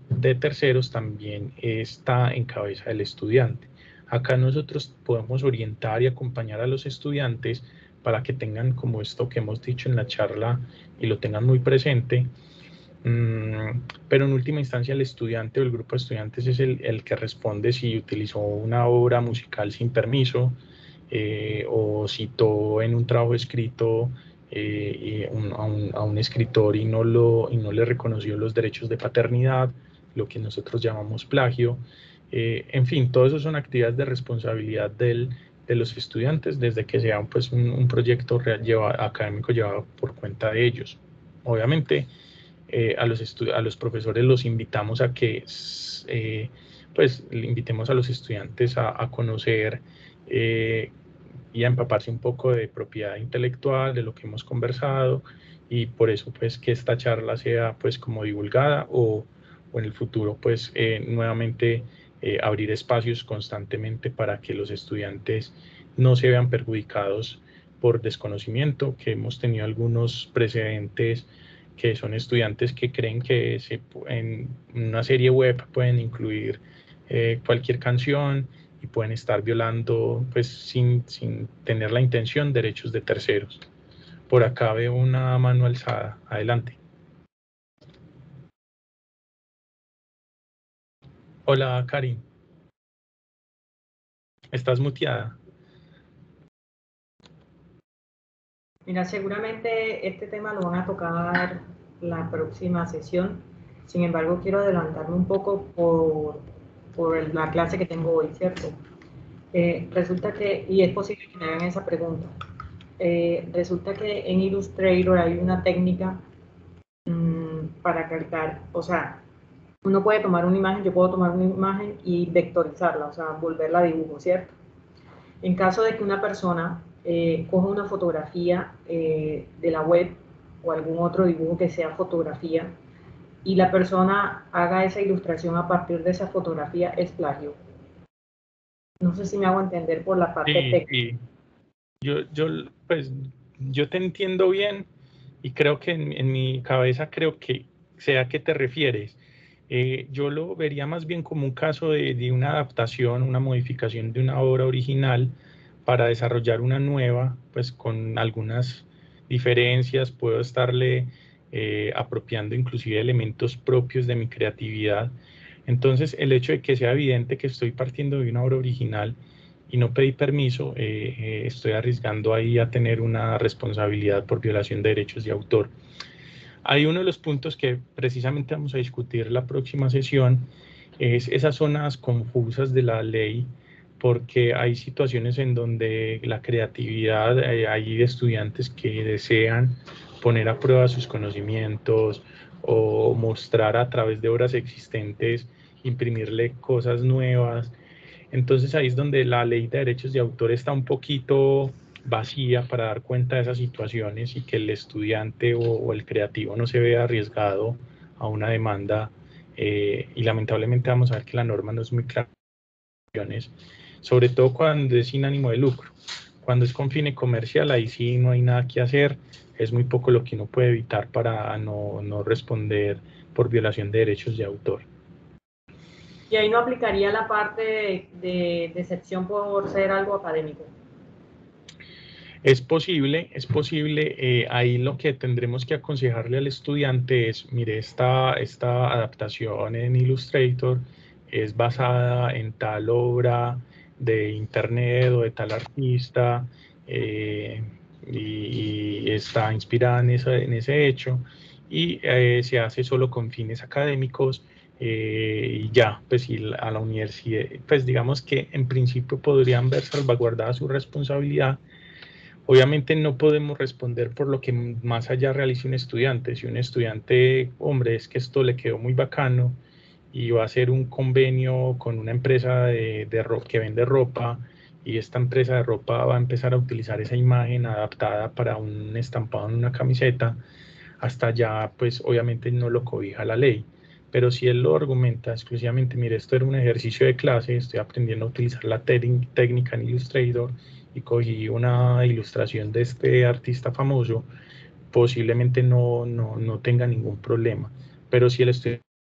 de terceros también está en cabeza del estudiante. Acá nosotros podemos orientar y acompañar a los estudiantes para que tengan como esto que hemos dicho en la charla y lo tengan muy presente. Mm, pero en última instancia el estudiante o el grupo de estudiantes es el, el que responde si utilizó una obra musical sin permiso eh, o citó en un trabajo escrito eh, un, a, un, a un escritor y no, lo, y no le reconoció los derechos de paternidad, lo que nosotros llamamos plagio. Eh, en fin, todo eso son actividades de responsabilidad del, de los estudiantes desde que sea pues, un, un proyecto real, lleva, académico llevado por cuenta de ellos. Obviamente, eh, a, los a los profesores los invitamos a que eh, pues invitemos a los estudiantes a, a conocer eh, y a empaparse un poco de propiedad intelectual, de lo que hemos conversado, y por eso pues que esta charla sea pues como divulgada o, o en el futuro pues eh, nuevamente eh, abrir espacios constantemente para que los estudiantes no se vean perjudicados por desconocimiento, que hemos tenido algunos precedentes que son estudiantes que creen que se, en una serie web pueden incluir eh, cualquier canción y pueden estar violando, pues sin, sin tener la intención, derechos de terceros. Por acá veo una mano alzada. Adelante. Hola, Karin. ¿Estás muteada? Mira, seguramente este tema lo van a tocar la próxima sesión. Sin embargo, quiero adelantarme un poco por, por la clase que tengo hoy, ¿cierto? Eh, resulta que, y es posible que me hagan esa pregunta, eh, resulta que en Illustrator hay una técnica mmm, para cargar, o sea, uno puede tomar una imagen, yo puedo tomar una imagen y vectorizarla, o sea, volverla a dibujo, ¿cierto? En caso de que una persona eh, coja una fotografía eh, de la web o algún otro dibujo que sea fotografía y la persona haga esa ilustración a partir de esa fotografía, es plagio. No sé si me hago entender por la parte sí, técnica. Sí. Yo, yo, pues, yo te entiendo bien y creo que en, en mi cabeza creo que sé a qué te refieres. Eh, yo lo vería más bien como un caso de, de una adaptación, una modificación de una obra original para desarrollar una nueva, pues con algunas diferencias, puedo estarle eh, apropiando inclusive elementos propios de mi creatividad. Entonces, el hecho de que sea evidente que estoy partiendo de una obra original y no pedí permiso, eh, eh, estoy arriesgando ahí a tener una responsabilidad por violación de derechos de autor. Hay uno de los puntos que precisamente vamos a discutir en la próxima sesión, es esas zonas confusas de la ley, porque hay situaciones en donde la creatividad, eh, hay estudiantes que desean poner a prueba sus conocimientos o mostrar a través de obras existentes, imprimirle cosas nuevas. Entonces ahí es donde la ley de derechos de autor está un poquito vacía para dar cuenta de esas situaciones y que el estudiante o, o el creativo no se vea arriesgado a una demanda eh, y lamentablemente vamos a ver que la norma no es muy clara, sobre todo cuando es sin ánimo de lucro. Cuando es con fin comercial, ahí sí no hay nada que hacer, es muy poco lo que uno puede evitar para no, no responder por violación de derechos de autor. Y ahí no aplicaría la parte de, de, de excepción por ser algo académico. Es posible, es posible, eh, ahí lo que tendremos que aconsejarle al estudiante es, mire, esta, esta adaptación en Illustrator es basada en tal obra de internet o de tal artista eh, y, y está inspirada en, esa, en ese hecho y eh, se hace solo con fines académicos eh, y ya, pues y a la universidad, pues digamos que en principio podrían ver salvaguardada su responsabilidad. Obviamente no podemos responder por lo que más allá realice un estudiante. Si un estudiante, hombre, es que esto le quedó muy bacano y va a hacer un convenio con una empresa de, de ro- que vende ropa y esta empresa de ropa va a empezar a utilizar esa imagen adaptada para un estampado en una camiseta, hasta allá pues obviamente no lo cobija la ley. Pero si él lo argumenta exclusivamente, mire, esto era un ejercicio de clase, estoy aprendiendo a utilizar la técnica en Illustrator y cogí una ilustración de este artista famoso, posiblemente no, no, no tenga ningún problema. Pero si el estudiante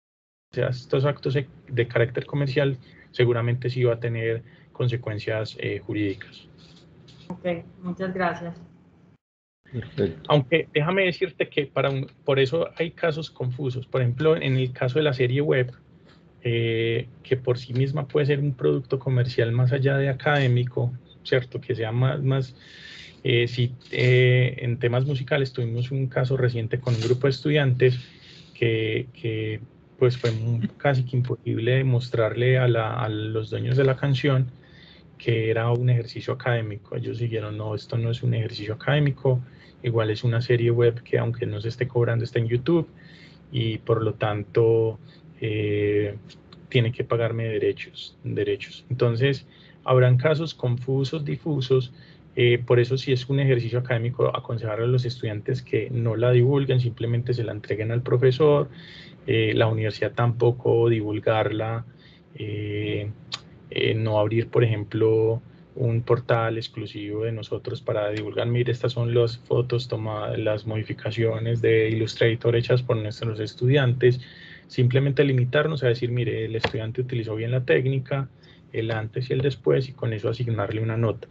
sea, estos actos de carácter comercial, seguramente sí va a tener consecuencias eh, jurídicas. Ok, muchas gracias. Perfecto. Aunque déjame decirte que para un, por eso hay casos confusos. Por ejemplo, en el caso de la serie web, eh, que por sí misma puede ser un producto comercial más allá de académico, ¿cierto? Que sea más, más eh, si eh, en temas musicales tuvimos un caso reciente con un grupo de estudiantes que, que pues fue muy, casi que imposible demostrarle a, la, a los dueños de la canción que era un ejercicio académico. Ellos siguieron, no, esto no es un ejercicio académico, igual es una serie web que aunque no se esté cobrando está en YouTube y por lo tanto eh, tiene que pagarme derechos, derechos. Entonces, habrán casos confusos, difusos, eh, por eso si es un ejercicio académico, aconsejar a los estudiantes que no la divulguen, simplemente se la entreguen al profesor, eh, la universidad tampoco divulgarla, eh, eh, no abrir, por ejemplo, un portal exclusivo de nosotros para divulgar, mire, estas son las fotos tomadas, las modificaciones de Illustrator hechas por nuestros estudiantes, simplemente limitarnos a decir, mire, el estudiante utilizó bien la técnica, el antes y el después, y con eso asignarle una nota.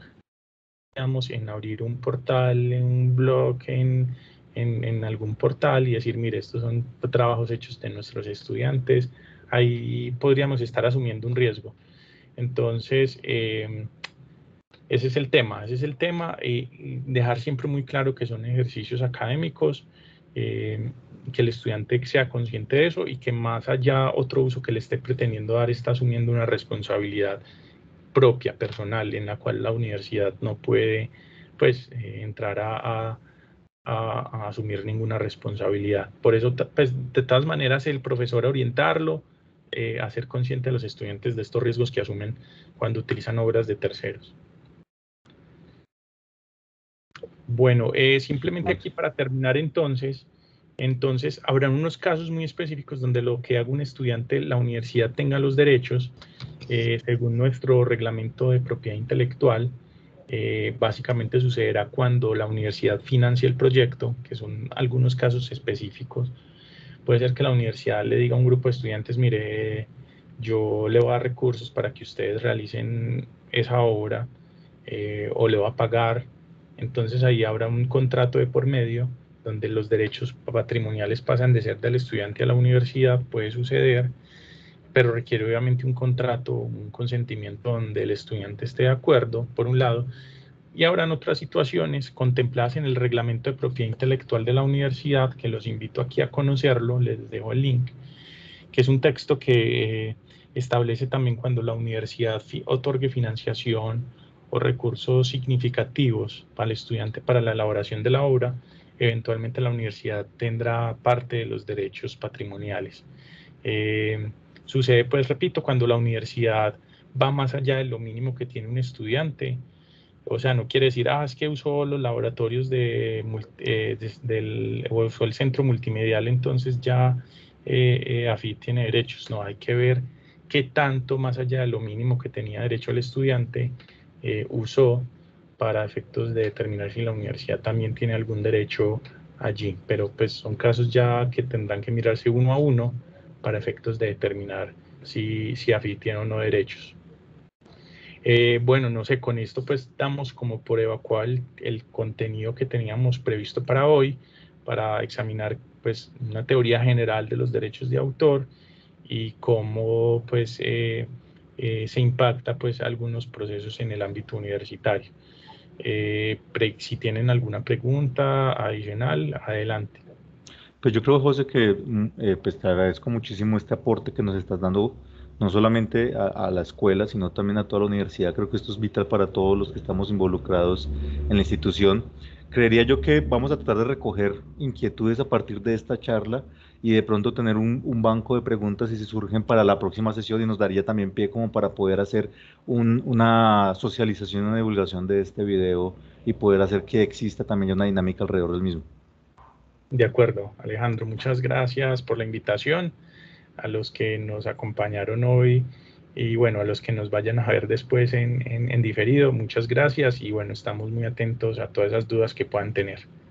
En abrir un portal, en un blog, en, en, en algún portal y decir, mire, estos son trabajos hechos de nuestros estudiantes, ahí podríamos estar asumiendo un riesgo. Entonces, eh, ese es el tema, ese es el tema, y dejar siempre muy claro que son ejercicios académicos, eh, que el estudiante sea consciente de eso y que más allá otro uso que le esté pretendiendo dar está asumiendo una responsabilidad propia, personal, en la cual la universidad no puede pues eh, entrar a, a, a, asumir ninguna responsabilidad. Por eso, pues, de todas maneras, el profesor orientarlo, eh, hacer consciente a los estudiantes de estos riesgos que asumen cuando utilizan obras de terceros. Bueno, eh, simplemente aquí para terminar entonces, entonces habrán unos casos muy específicos donde lo que haga un estudiante, la universidad tenga los derechos, eh, según nuestro reglamento de propiedad intelectual, eh, básicamente sucederá cuando la universidad financie el proyecto, que son algunos casos específicos. Puede ser que la universidad le diga a un grupo de estudiantes, mire, yo le voy a dar recursos para que ustedes realicen esa obra, eh, o le va a pagar. Entonces ahí habrá un contrato de por medio donde los derechos patrimoniales pasan de ser del estudiante a la universidad, puede suceder, pero requiere obviamente un contrato, un consentimiento donde el estudiante esté de acuerdo, por un lado, y habrán otras situaciones contempladas en el reglamento de propiedad intelectual de la universidad, que los invito aquí a conocerlo, les dejo el link, que es un texto que eh, establece también cuando la universidad fi- otorgue financiación o recursos significativos para el estudiante para la elaboración de la obra, eventualmente la universidad tendrá parte de los derechos patrimoniales. Eh, sucede, pues repito, cuando la universidad va más allá de lo mínimo que tiene un estudiante. O sea, no quiere decir, ah, es que usó los laboratorios de, eh, de, del, o usó el centro multimedial, entonces ya eh, eh, AFIT tiene derechos. No, hay que ver qué tanto más allá de lo mínimo que tenía derecho el estudiante eh, usó para efectos de determinar si la universidad también tiene algún derecho allí. Pero pues son casos ya que tendrán que mirarse uno a uno para efectos de determinar si, si AFIT tiene o no derechos. Eh, bueno, no sé, con esto pues damos como por evacuado el, el contenido que teníamos previsto para hoy, para examinar pues una teoría general de los derechos de autor y cómo pues eh, eh, se impacta pues algunos procesos en el ámbito universitario. Eh, pre, si tienen alguna pregunta adicional, adelante. Pues yo creo, José, que mm, eh, pues te agradezco muchísimo este aporte que nos estás dando, no solamente a, a la escuela, sino también a toda la universidad. Creo que esto es vital para todos los que estamos involucrados en la institución. Creería yo que vamos a tratar de recoger inquietudes a partir de esta charla y de pronto tener un, un banco de preguntas si se surgen para la próxima sesión, y nos daría también pie como para poder hacer un- una socialización, una divulgación de este video y poder hacer que exista también una dinámica alrededor del mismo. De acuerdo, Alejandro, muchas gracias por la invitación, a los que nos acompañaron hoy y bueno, a los que nos vayan a ver después en, en, en diferido, muchas gracias y bueno, estamos muy atentos a todas esas dudas que puedan tener.